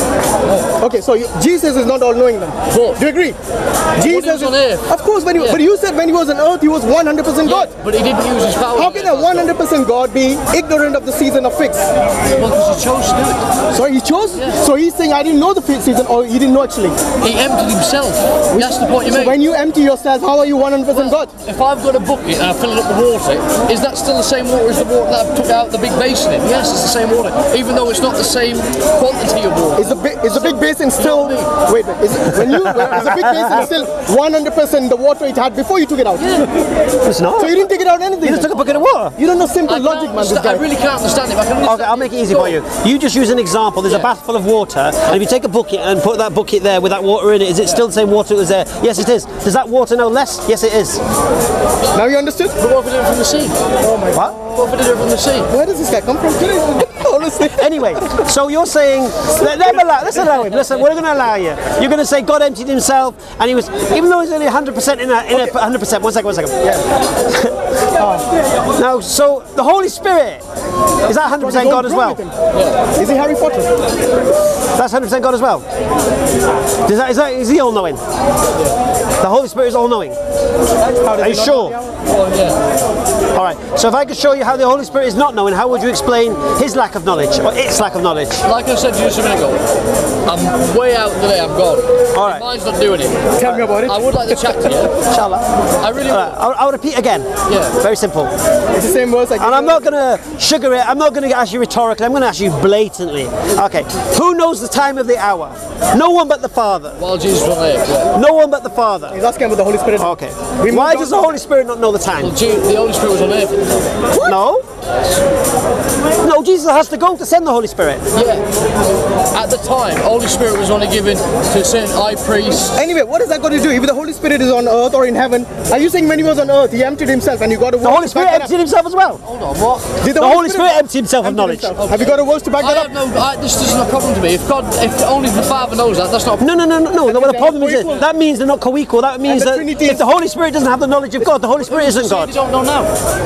Okay, so you, Jesus is not all-knowing then. But- Do you agree? Jesus was on is, earth. of course, when he, Yeah. but you said when he was on earth, he was one hundred percent God. But he didn't use his power. How can a one hundred percent God be ignorant of the season of figs? Well, because he chose to do it. So he chose? So he's saying, I didn't know the fig season, or he didn't know actually. He emptied himself. That's the point you So make. when you empty yourself, how are you one hundred percent God? If I've got a bucket and I fill it up with water, is that still the same water as the water that I took out the big basin in? Yes, it's the same water, even though it's not the same quantity of water. Is the big is the big basin still? Wait, wait. Is it, when you is the big basin still one hundred percent the water it had before you took it out? It's not. So you didn't take it out anything. You just then? took a bucket of water. You don't know simple I can't logic, man. This understand- guy. I really can't understand it. I can understand Okay, I'll make it easy for you. You just use an example. There's a Yeah. bath full of water, and if you take a bucket and put that bucket there with that water in it, is it still the same water that was there? Yes, it is. Does that water know less? Yes, it is. Now you understood? But what if we did it from the sea? What? What if we did it from the sea? Where does this guy come from? Honestly. Anyway, so you're saying, let, let allow, let's allow him. Listen, we're going to allow you. You're going to say God emptied himself, and he was, even though he's only one hundred percent in a, in a one hundred percent. One second, one second. uh, now, so the Holy Spirit, is that one hundred percent God as well? Yeah. Is he Harry Potter? That's one hundred percent God as well. Is that, is that is he all knowing? The Holy Spirit is all knowing. Are you sure? Well, yeah. All right. So if I could show you how the Holy Spirit is not knowing, how would you explain his lack of knowledge or its lack of knowledge? Like I said to you just a minute ago, I'm way out today. I'm gone. All right. Mine's not doing it. Tell me about it. I would like to chat to you. Inshallah. I really All would. right. I'll, I'll repeat again. Yeah. Very simple. It's the same words. Like And I'm not going to sugar it. I'm not going to ask you rhetorically. I'm going to ask you blatantly. Okay. Who knows the time of the hour? No one but the Father. While Jesus was on earth, yeah. No one but the Father. He's asking about the Holy Spirit. Okay. We Why moved does on. the Holy Spirit not know the time? Well, Je- the Holy Spirit was on earth at the time. No. No, Jesus has to go to send the Holy Spirit. Yeah. At the time, Holy Spirit was only given to certain high priests. Anyway, what is that got to do? If the Holy Spirit is on earth or in heaven, are you saying when he was on earth, he emptied himself and you got a verse The Holy to Spirit back that emptied up? himself as well. Hold on, what? Did The Holy Spirit emptied himself of emptied knowledge. himself? Have you got a verse to back I that have up? no. I, this isn't a problem to me. If God, if only the Father knows that, that's not. A No, no, no, no, no. no well, the they're problem is co-equal. this. That means they're not co-equal. That means the that Trinity if is- the Holy Spirit doesn't have the knowledge of God, the Holy Spirit isn't God. You don't know now.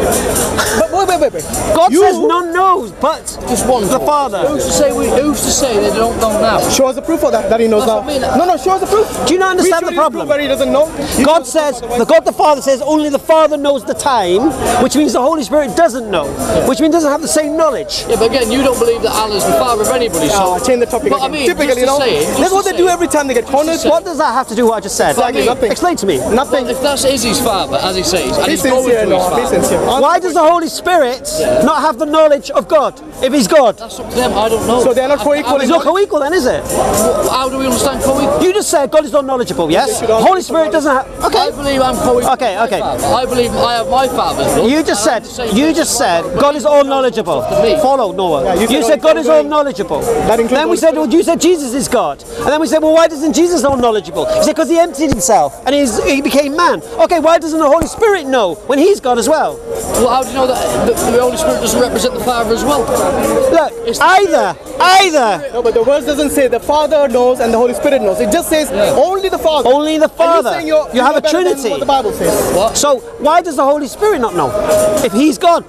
But wait, wait, wait, wait. God You- says none knows, but Just one. the Father. Who's to say? We, who's to say they don't know now? Show us the proof of that, that he knows That's now. what I mean. No, no, show us the proof. Do you not understand We the show you problem? proof where he doesn't know. You God show us says, otherwise. the God the Father says only the Father knows the time, which means the Holy Spirit doesn't know, which means doesn't have the same knowledge. Yeah, but again, you don't believe that Allah's the Father of anybody. So Oh, change the topic But I again. mean, Typically, just you to know, say it, just that's what to they say do it. every time they get cornered. What does that have to do with what I just said? Exactly, nothing. Explain to me. Nothing. If that's is his Father, as he says, and Be he's going sincere, to his no, be Father, sincere. Why does the Holy Spirit not have the knowledge of God if he's God? that's up to them. I don't know. So they're not co-equal He's in not co-equal then, is it? How do we understand co-equal? You just said God is not knowledgeable, yes? should all Holy be Spirit doesn't have... I Okay. believe I'm co-equal. Okay, with my okay. Father. I believe I have my Father's blood. You just and I'm said, the same you person. just said, God is all knowledgeable. me. Follow, Noah. Yeah, you you, said said all- God is all knowledgeable. That includes Then we Holy said, well, you said Jesus is God. And then we said, well, why doesn't Jesus all knowledgeable? He said, because he emptied himself and he's, he became man. Okay, why doesn't the Holy Spirit know when he's God as well? Well, how do you know that the, the Holy Spirit doesn't represent the Father as well? Look, It's the either, either, No, but the verse doesn't say the Father knows and the Holy Spirit knows. It just says only the Father. only the And Father. you're saying you're, You have you're a better than Trinity. What the Bible says. What? So why does the Holy Spirit not know if he's God?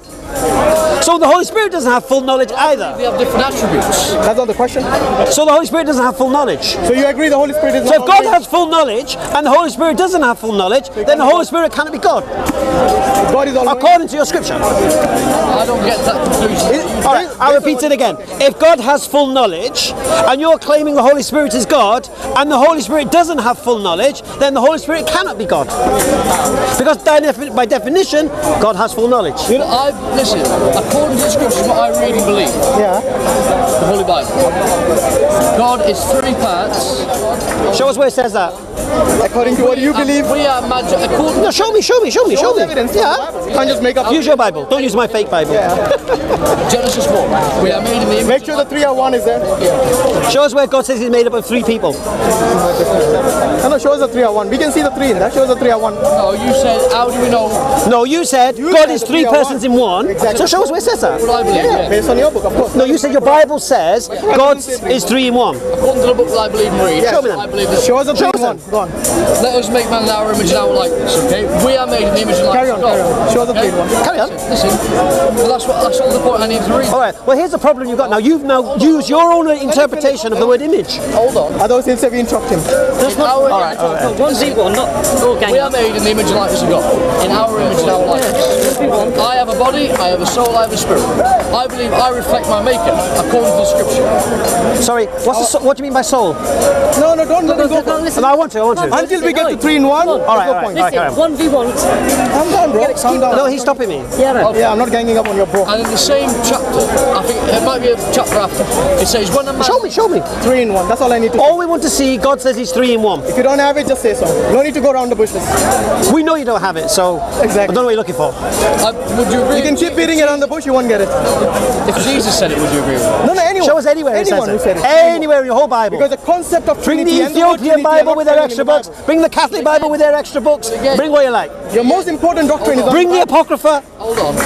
So the Holy Spirit doesn't have full knowledge either. They have different attributes. That's not the question. So the Holy Spirit doesn't have full knowledge. So you agree the Holy Spirit is So not if God only- has full knowledge and the Holy Spirit doesn't have full knowledge, then the Holy Spirit cannot be God, God is all knowing. according to your scripture. I don't get that conclusion. All right, I'll repeat it again. If God has full knowledge and you're claiming the Holy Spirit is God and the Holy Spirit doesn't have full knowledge, then the Holy Spirit cannot be God. Because by, defi- by definition, God has full knowledge. I listen. According to the scriptures, what I really believe, Yeah. the Holy Bible, God is three parts. Show us where it says that. According to what you believe. We are magic. According No, show me, show me, show me, show Show me. evidence. Yeah. You can't just make up. Use your Bible. Don't use my fake Bible. to Genesis one, we are made in the image. Make sure the three are one is there. Show us where God says he's made up of three people. No, no, show us the three are one. We can see the three in that. Show us the three are one. No, you said, how do we know No, you said You God said is the three three are persons one. in one. Exactly. So show us where it says that. what I believe? Yeah. Based on your book, of course. No, you said your Bible says God is three in one. According to the book that I believe and read, Show me then. I believe that Show us the three Show in us one. them. Go on. let us make man in our image and our likeness. Okay, we are made in the image and Carry likeness on, of carry God. on. Show us the three in one. Carry on. Listen, well, that's what that's all the point I need to read. All right. Well, here's the problem you've got now. You've now used your own interpretation of the word image. Hold on. Otherwise he'll say we interrupt him. In our All right, all right. One v one, not all gang. We are made in the image and likeness of God. In our image and our likeness. I have a body, I have a soul, I have a spirit. I believe I reflect my maker according to the scripture. Sorry. What's the, so- what do you mean by soul? No, no, don't let him go. No, listen. No, I want to. I want to. Until we get to three in one, Come on. there's All right, no all right. point. All right, carry Listen, on. one v one. Calm down, bro. Calm down. No, he's stopping me. Yeah, no. Yeah, I'm not ganging up on your bro. And in the same chapter, I think it might be a chapter after, it says when a man Show me. Show me. Three in one. That's all I need to. All we want to see, God says he's three in one. If you don't have it, just say so. No need to go around the bushes. We know you don't have it, so Exactly. I don't know what you're looking for. I, would you agree? You can keep beating it around the bush, you won't get it. If Jesus said it, would you agree with it? No, no, anyone. Show us anywhere it Anyone says who said it. it. Anywhere in your whole Bible. Because the concept of Bring the Trinity and the word Ethiopian Trinity are Bible not with their found in extra the books. Bible. Bring the Catholic Bible with their extra books. Again. Bring what you like. Your most important doctrine is on Bring the Bible. Apocrypha. Hold on.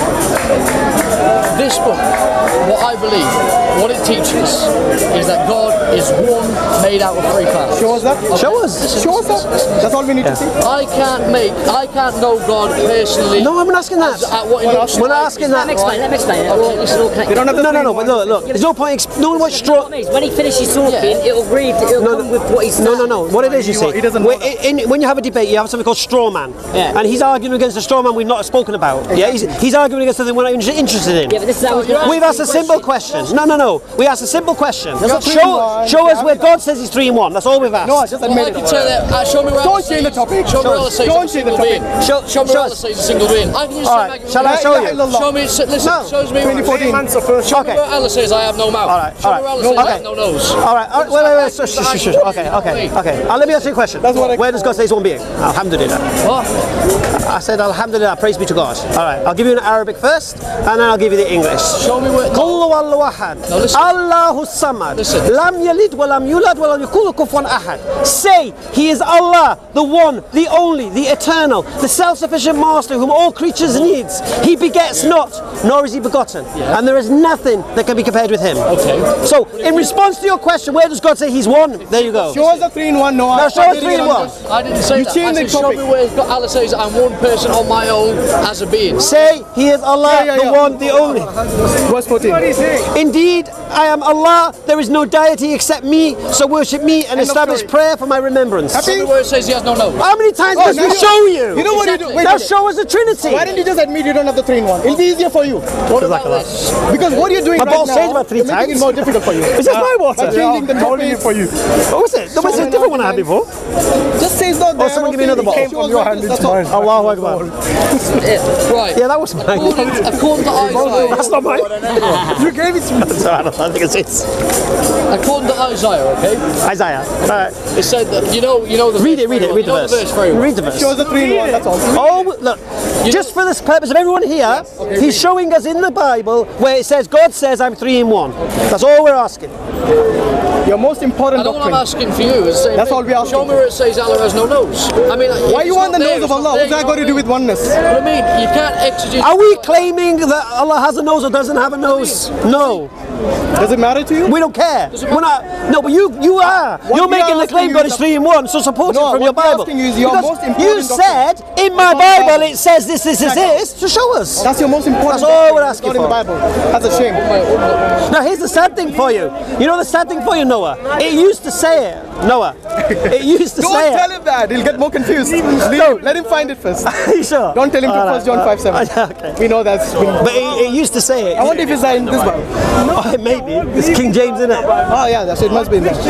This book, what I believe, what it teaches, is that God is one made out of three parts. Show us that. Show us. Show us that. That's all we need to see. I can't make, I can't know God personally. No, I'm not asking that. At what he looks We're not like. asking Let me that. explain. Let me explain. It all, it's all connected. You don't have the No, no, three no. in But one. look, look. There's no point. Exp- no one wants straw. What it means, when he finishes talking, it'll read. It'll No, come no. with what he's No, no, no. What it is, you He see, wa- he doesn't know when, that. in, when you have a debate, you have something called straw man, Yeah. and he's arguing against a straw man we've not spoken about. Yeah, he's, he's arguing against something we're not even interested in. Yeah, but this is how he's gonna We've ask asked a you simple question. No, no, no. We asked a simple question. a three in Show, one. show us where God says he's three in one. That's all we've asked. No, I just Well, admit I it. can tell that. Uh, show me where Don't Allah change the says- topic. Show me where Allah says Don't he's a change the single topic. being. Show- Show me show where Allah us. says he's a single being. I can just All say right. back- Shall I show you? Show me. Listen. No. Shows me. twenty fourteen. Show Okay. me where Allah says I have no mouth. All right, Show all me where right. Allah says I Okay. have no nose. All right. All right. Wait, wait, wait. Shush, shush, shush, shush. Okay, okay, okay. Uh, let me ask you a question. That's what I- Where does God say he's one being? Alhamdulillah. What? I said Alhamdulillah. Praise be to God. All right. I'll give you an Arabic first, and then I'll give you the English. Show me where. Qul huwallahu ahad. No, listen. Allahu samad. Listen. Lam yalid wa lam yulad wa lam yakul lahu kufuwan ahad. Say, He is Allah, the one, the only, the eternal, the self-sufficient master whom all creatures needs. He begets not, nor is He begotten. Yeah. And there is nothing that can be compared with Him. Okay. So, in response to your question, where does God say He's one? There you go. Show us the three in one, Noah. Now show us three in one. I didn't say You that. changed I the said, show topic. me where God, Allah says I'm one person on my own as a being. Say, He is Allah, Yeah, yeah, the yeah. one, the only. Verse fourteen. Indeed, I am Allah, there is no deity except me, so worship me and End of establish story. prayer for my remembrance. Show me where it says He has no nose. How many times Oh, must now we you- show you? You know what you do? Wait, Now wait, wait. show us the Trinity. Why didn't you just admit you don't have the three in one? It'll be easier for you. What about this? Because what you're doing My right boss now, changed about three you're making times. it more difficult for you. Is this my water? By changing the topic. for you. What was it? No, it's a different one I had before. Just say it's not there. someone give me another okay, bottle. it came from your hand, that's all. Allahu Akbar. Right. Yeah, that was mine. According, according to Isaiah, That's not mine. You gave it to me. So I don't think it's his. according to Isaiah, okay, Isaiah. Alright. it said that you know, you know the Read verse it, read very it, well. read You the know verse. very well. Read the verse. Show us the three in one, that's all. Oh, look, just for this purpose of everyone here, he's showing us in the Bible where it says, God says I'm three in one. That's all we're asking. Your most important And all I'm doctrine. asking for you is say, That's all we're asking show me where it says Allah has no nose. I mean, like, Why if you it's want the not there, nose of it's not Allah? there, What's that you got to know do what with oneness? I mean, you can't exegete. Are we claiming that Allah has a nose or doesn't have a nose? No. Does it matter to you? We don't care. We're not. No, but you you are. What You're we making are the claim asking God you is is three in one, so support No, it from what your we're Bible. asking you is your Because most you important said in my It's not the Bible Bible. it says this, this, this, this. So show us. That's your most important That's all doctrine. we're It's asking not in for. the Bible. That's a shame. Now here's the sad thing for you. You know the sad thing for you, Noah? It used to say it, Noah. It used to Don't say tell it. him that. He'll get more confused. Leave. Let him find it first. Are you sure? Don't tell him to All right, First John all five seven. right. Okay. We know that's. But it, it used to say it. I wonder if it's in this Bible. Oh, it may be. It's King James, isn't it? Oh yeah, that's it. Must be in there.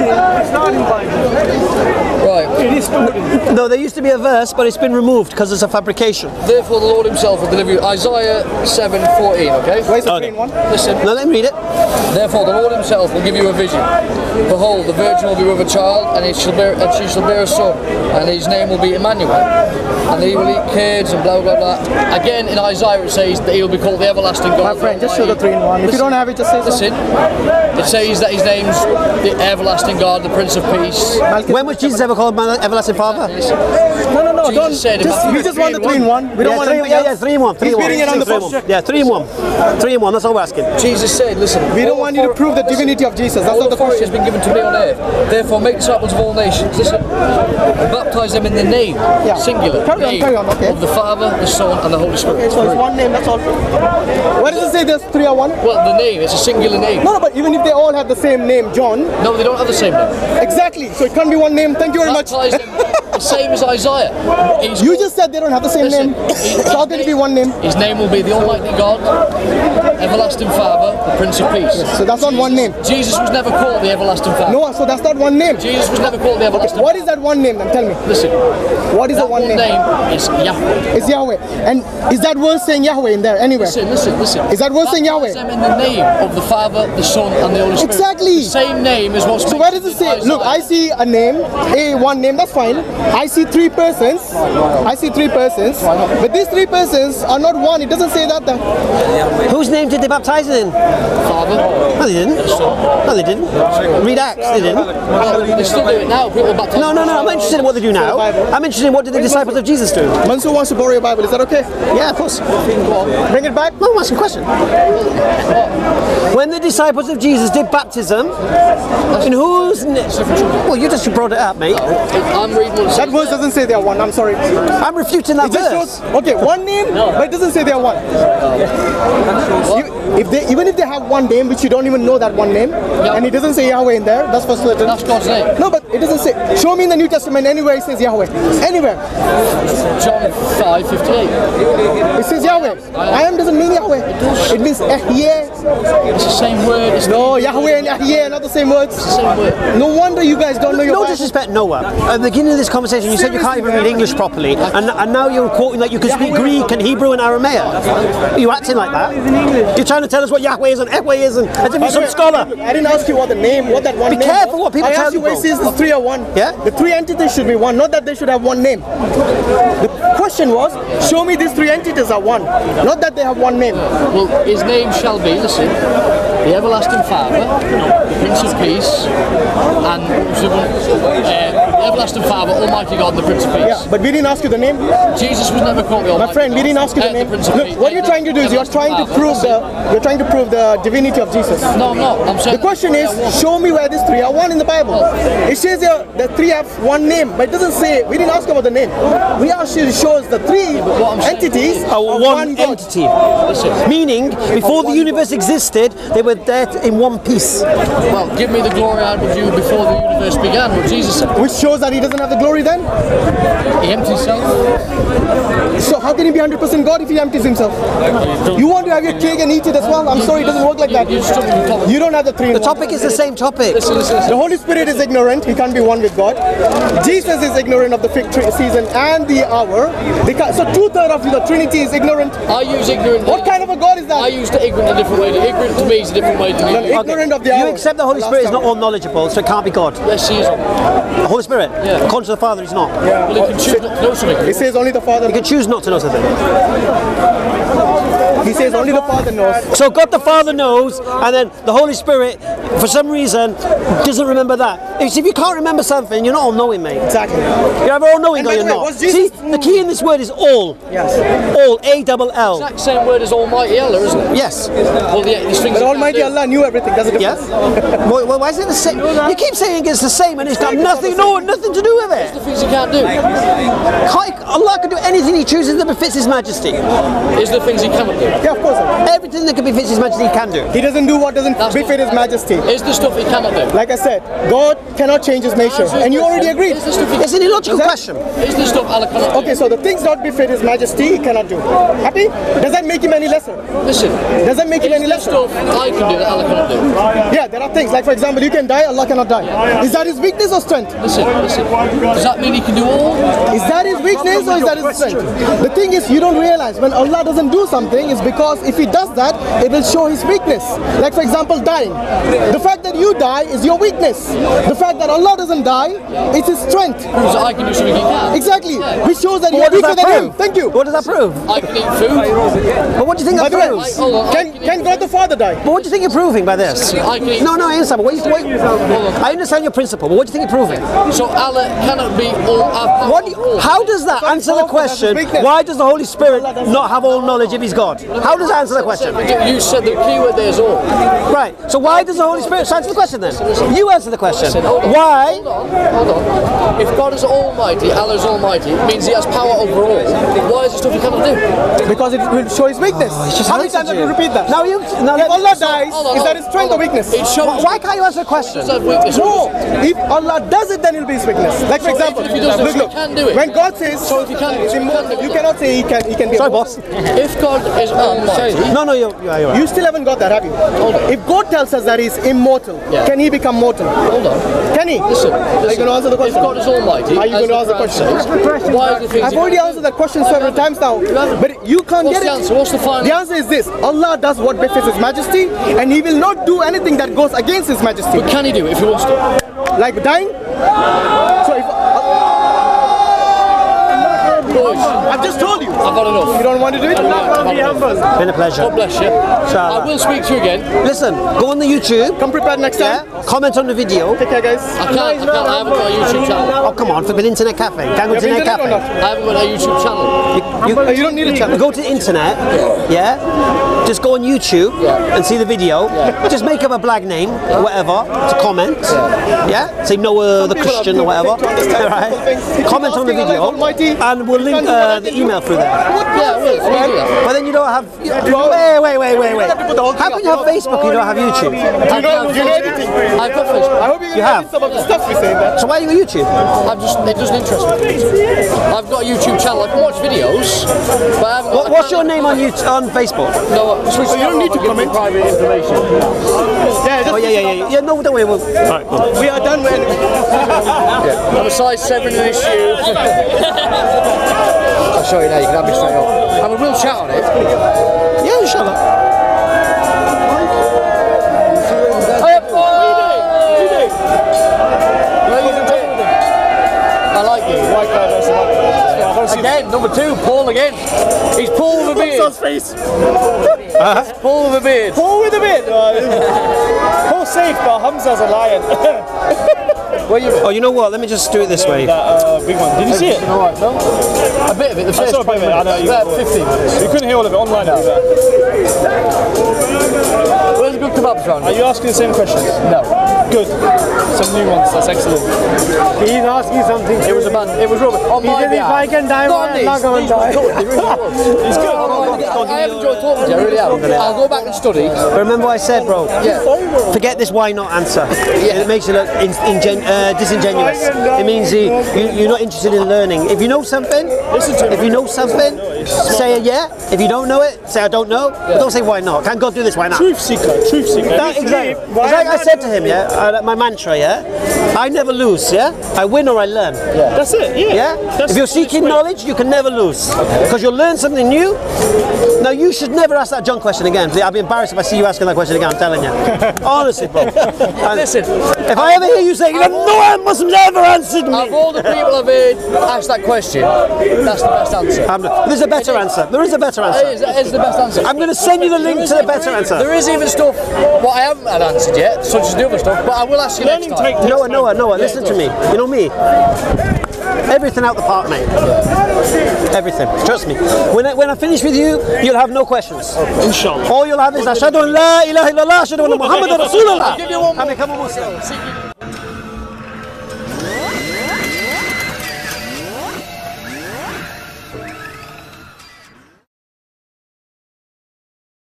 Right. No, there used to be a verse, but it's been removed because it's a fabrication. Therefore, the Lord Himself will deliver you. Isaiah seven fourteen. Okay. Where's the Oh, three in one? Listen. Now let me read it. Therefore, the Lord Himself will give you a vision. Behold, the virgin will be with a child, and he shall bear, and she shall bear a son, and his name will be Emmanuel. And he will eat curds and blah blah blah. Again, in Isaiah it says that he will be called the everlasting God. My friend, just show the three in one. If you don't have it, just say so. Listen, it says that his name's the everlasting God, the Prince of Peace. When was Jesus ever called my everlasting Father? Listen, No, no, no. Jesus Don't. said in Just, Matthew we just want the three in one. We don't Yeah, want three, anything yeah, else. yeah, three in one. Three He's in one. beating it on the Three in first. one. Yeah, three in one. Three in one. That's all we're asking. Jesus said, listen, We don't all want you to author- prove the divinity of Jesus. That's all not the authority has question. been given to me on earth. Therefore, make disciples of all nations. Listen, and baptize them in the name, Yeah. singular, Carry on, name carry on, okay. of the Father, the Son, and the Holy Spirit. So it's one name. That's all. Where does it say there's three or one? Well, the name, it's a singular name. No, no. But even if they all have the same name, John. No, they don't have the same name. Exactly. So it can't be one name. Thank you very much. Baptize them the same as Isaiah. He's You called- just said they don't have the same Listen, name. he- It's all going to be one name. His name will be the Almighty God, Everlasting Father, the Prince of Peace. So that's not one name. Jesus was never called the Everlasting Father. No, so that's not one name. Jesus was never called the Everlasting What is that one name then? Tell me. Listen, What is the that one one name? name is Yahweh. It's Yahweh. And is that verse saying Yahweh in there anywhere? Listen, listen, listen. Is that verse saying Baptize Yahweh? them in the name of the Father, the Son, and the Holy Spirit. Exactly. The same name as what's So where does it say? Look, I see a name, a one name, that's fine. I see three persons. I see three persons. But these three persons are not one. It doesn't say that there. Whose name did they baptize it in? Father. No, they didn't. No, they didn't. Read Acts. They didn't. They still do it now. People baptize. No, no, no. I'm not interested in what they do now. I'm interested in what did the disciples of Jesus do. Mansoor wants to borrow your Bible. Is that okay? Yeah, of course. Bring it back. No, I'm asking a question. When the disciples of Jesus did baptism, in whose name? Well, you just brought it up, mate. I'm reading what it That says verse there. doesn't say they are one. I'm sorry. I'm refuting that It just verse. shows, okay, one name, but it doesn't say they are one. You, if they, even if they have one name, which you don't even know that one name, and it doesn't say Yahweh in there, that's frustrating. That's God's name. No, but it doesn't say. Show me in the New Testament anywhere it says Yahweh. Anywhere. John five fifty-eight. It says Yahweh. I am doesn't mean Yahweh. It means Ehyeh. It's the same word. It's No, Yahweh and Ehyeh are not the same words. the same word. No wonder you guys don't know your No Bible. disrespect, Noah. At the beginning of this conversation, conversation, you said you can't even read English properly, and, and now you're quoting that you can speak Greek and Hebrew and Aramaic. Are you acting like that? You're trying to tell us what Yahweh is and Ehweh is, and as if you're some scholar. I didn't ask you what the name, what that one Be name careful was. what people I tell asked you you, where it bro. says the three are one. Yeah? The three entities should be one, not that they should have one name. The question was, show me these three entities are one, not that they have one name. Well, his name shall be, listen, the everlasting Father, the Prince of Peace, and uh, the everlasting Father, Almighty God, the Prince of Peace. Yeah, but we didn't ask you the name. Jesus was never called the Almighty My friend, we God. didn't ask you the Uh, name. Prince of Look, Peace. what you're trying to do is you're trying to prove the you're trying to prove the divinity of Jesus. No, I'm not. I'm saying The question is, show me where these three are one in the Bible. It says here the three have one name, but it doesn't say. We didn't ask about the name. We asked you to show us the three what I'm saying entities is- A are one God. entity. Listen, Meaning, before the universe existed, they were there in one piece. well, give me the glory I would you before the universe began, what Jesus said. Which shows that he doesn't have the glory then. He emptied himself. So how can he be one hundred percent God if he empties himself? You want to have your cake and eat it as well? I'm sorry, it doesn't work like that. You just took the topic. You don't have the three in The one. topic is the same topic. Listen, listen, listen. The Holy Spirit is ignorant. He can't be one with God. Jesus is ignorant of the fig tree season and the hour. They can't, so two-thirds of the Trinity is ignorant. I use ignorant. What kind of a God is that? I use the ignorant a different way. The ignorant to me is a different way to No, me. ignorant of the You hour. accept the Holy Last Spirit is time. not all knowledgeable, so it can't be God. Yes, he is. The Holy Spirit, Yeah. according to the Father, he's not. Well, he can choose not to know something. He says only the Father. You can choose not to know something. He says only the Father knows. So God the Father knows, and then the Holy Spirit, for some reason, doesn't remember that. If if you can't remember something, you're not all-knowing, mate. Exactly. You're either all-knowing And or by you're the way, not. was Jesus- See, the key in this word is all. Yes. All, A double L. Exact same word as Almighty Allah, isn't it? Yes. Well, yeah, these things But you Almighty can't do. Allah knew everything. That's a Yeah. difference. Well, well, why is it the same? You keep saying it's the same, and it's got nothing, no, nothing to do with The it. things you can't do. Can't- Allah can do anything He chooses that befits His Majesty. Is the things he cannot do. Yeah, of course. Everything that can befit His Majesty, He can do. He doesn't do what doesn't That's befit what- His Majesty. Is the stuff he cannot do. Like I said, God cannot change His nature, and you already agreed. Is the stuff he It's an illogical Is that- question. Is the stuff Allah cannot do. Okay, so the things not befit His Majesty, He cannot do. Happy? Does that make Him any lesser? Listen. Does that make Him Is any the lesser? stuff I can do that Allah cannot do. Yeah, there are things. Like for example, you can die, Allah cannot die. Is that His weakness or strength? Listen, listen. Does that mean he can do all? Is that His weakness or is that His strength? The thing is, you don't realize when Allah doesn't do something is because if He does that, it will show His weakness. Like for example, dying. The fact that you die is your weakness. The fact that Allah doesn't die, it's His strength. Proves that I can do something he can. Exactly. Which shows that you What are does weaker that than Him. prove? Thank you. What does that prove? I can eat food. But what do you think By that the way, proves? Hold on, I can, can can eat- God the Father die? But what do you think you're proving by this? I can eat No, no, I understand. But what you, what, I understand your principle, but what do you think you're proving? So Allah cannot be all. Have power What do you, over all. how does that answer the question? Why does the Holy Spirit not have all knowledge if He's God? How does that answer the question? You said the key word there is all. Right. So why does the Holy Spirit so answer the question then? You answer the question. Listen, hold on, Why? Hold on, hold on. If God is almighty, Allah is almighty, it means He has power over all. Why is there stuff He cannot do? Because it will show His weakness. Just How many answered times have you. you repeat that? Now you. Now If let- Allah dies, hold on, is hold that His on, strength or hold on. weakness? It shows. Why can't you answer the question? Does have weakness. No, if Allah does it, then it'll be His weakness. Like for So example, if he does it, look, he look, can do it. when God says, So if he can- it's immortal, you cannot say He can. He can be. Sorry, immortal. boss. If God is almighty, No, no, you're, you're, you're right. You still haven't got that, have you? If God tells us that He's immortal, Yeah. can He become mortal? hold on. Can He? Listen, Are you listen. going to answer the If question? God is almighty, Are you as going to answer the Quran question? says, why is the things I've he already can't answered that question several times now, but you can't What's get the it. answer? What's the final? The answer is this: Allah does what befits His Majesty, and He will not do anything that goes against His Majesty, But can He do it if He wants to? like dying. So if Boys, I've just told you, I've had enough. you don't want to do it. Been a pleasure. God bless you. I will speak to you again. Listen, go on the YouTube. Come prepared next Yeah. time. Comment on the video. Take care, guys. I can't, I can't, I haven't got a YouTube channel. Oh come on, for an internet cafe. Can't go You to have internet internet or cafe. I haven't got a YouTube channel. You, Uh, You don't need a channel. go to the internet, yeah. Just go on YouTube Yeah. and see the video. Just make up a black name, or whatever, to comment. Yeah. Say Noah the people are Christian or too whatever. quick to understand Right. simple things. Comment on the Asking Allah video, Almighty, and we'll link uh, the email through there. Yeah, I will. I will do that. But then you don't have. Wait, wait, wait, wait, wait. How can you have Facebook and you don't have YouTube? I've got you know anything? I've got Facebook. I hope you, You have? some of the stuff we say that. So why are you on YouTube? I'm just, it doesn't interest me. I've got a YouTube channel. I can watch videos, but I haven't got, What, what's your name on YouTube, on Facebook? No, switch you don't need to comment. Private information. Yeah, Oh yeah, yeah, yeah, yeah. No, don't worry. We'll, all right, cool. we are done with Yeah. I'm a size seven in this shoe. I'll show you now. You can have me straight up. And we will chat on it. Yeah, inshallah. I like you. White guy versus white guy. Again, number two, Paul again. He's Paul with a beard. face. Uh-huh. Paul with a beard. Paul with a bit. Uh, Paul's safe, but Hamza's a lion. Where you? Oh, you know what? Let me just do it this way. That uh, big one. Did you see it? All right, no. A bit of it. The I first saw a bit of it. I know you. About fifteen minutes. You couldn't hear all of it online. No. Where's the good kebabs around? Are you asking the same questions? No. Good. Some new ones. That's excellent. He's asking something. It was a band. It was rubbish. On my If I can die, I'm not going to die. It really was. It's good. I have enjoyed talking to you. I really have. I'll go back and study. But remember what I said, bro. Yeah. Forget this why not answer. It makes you look in, ingen- uh, disingenuous. It means you, you, you're not interested in learning. If you know something, Listen to me. if you know something, say a yeah. If you don't know it, say I don't know. But don't say why not. Can God do this? Why not? Truth seeker. Truth seeker. That, exactly. It's like I said to him, yeah, uh, my mantra, yeah, I never lose, yeah, I win or I learn. Yeah. That's it. Yeah. Yeah? That's If you're the seeking way. knowledge, you can never lose. Because you'll learn something new. Now, you should never ask that John question again. I'll be embarrassed if I see you asking that question again, I'm telling you. Honestly, bro. And Listen. if I ever hear you say, no one must never answered me. Of all the people I've heard ask that question, that's the best answer. I'm not- there's a better answer. There is a better It answer. is, it is the best answer. I'm going to send you the link to the better answer. There is even stuff what I haven't had answered yet, such as the other stuff, but I will ask you next Learning time. take Noah, Noah, Noah, listen to me. You know me. Everything out the park, mate. Everything. Trust me. When I, when I finish with you, you'll have no questions. Inshallah. All you'll have is Ashhadu an la ilaha illallah, Ashhadu anna Muhammadan Rasulullah. I'll give you one more. And become a Muslim.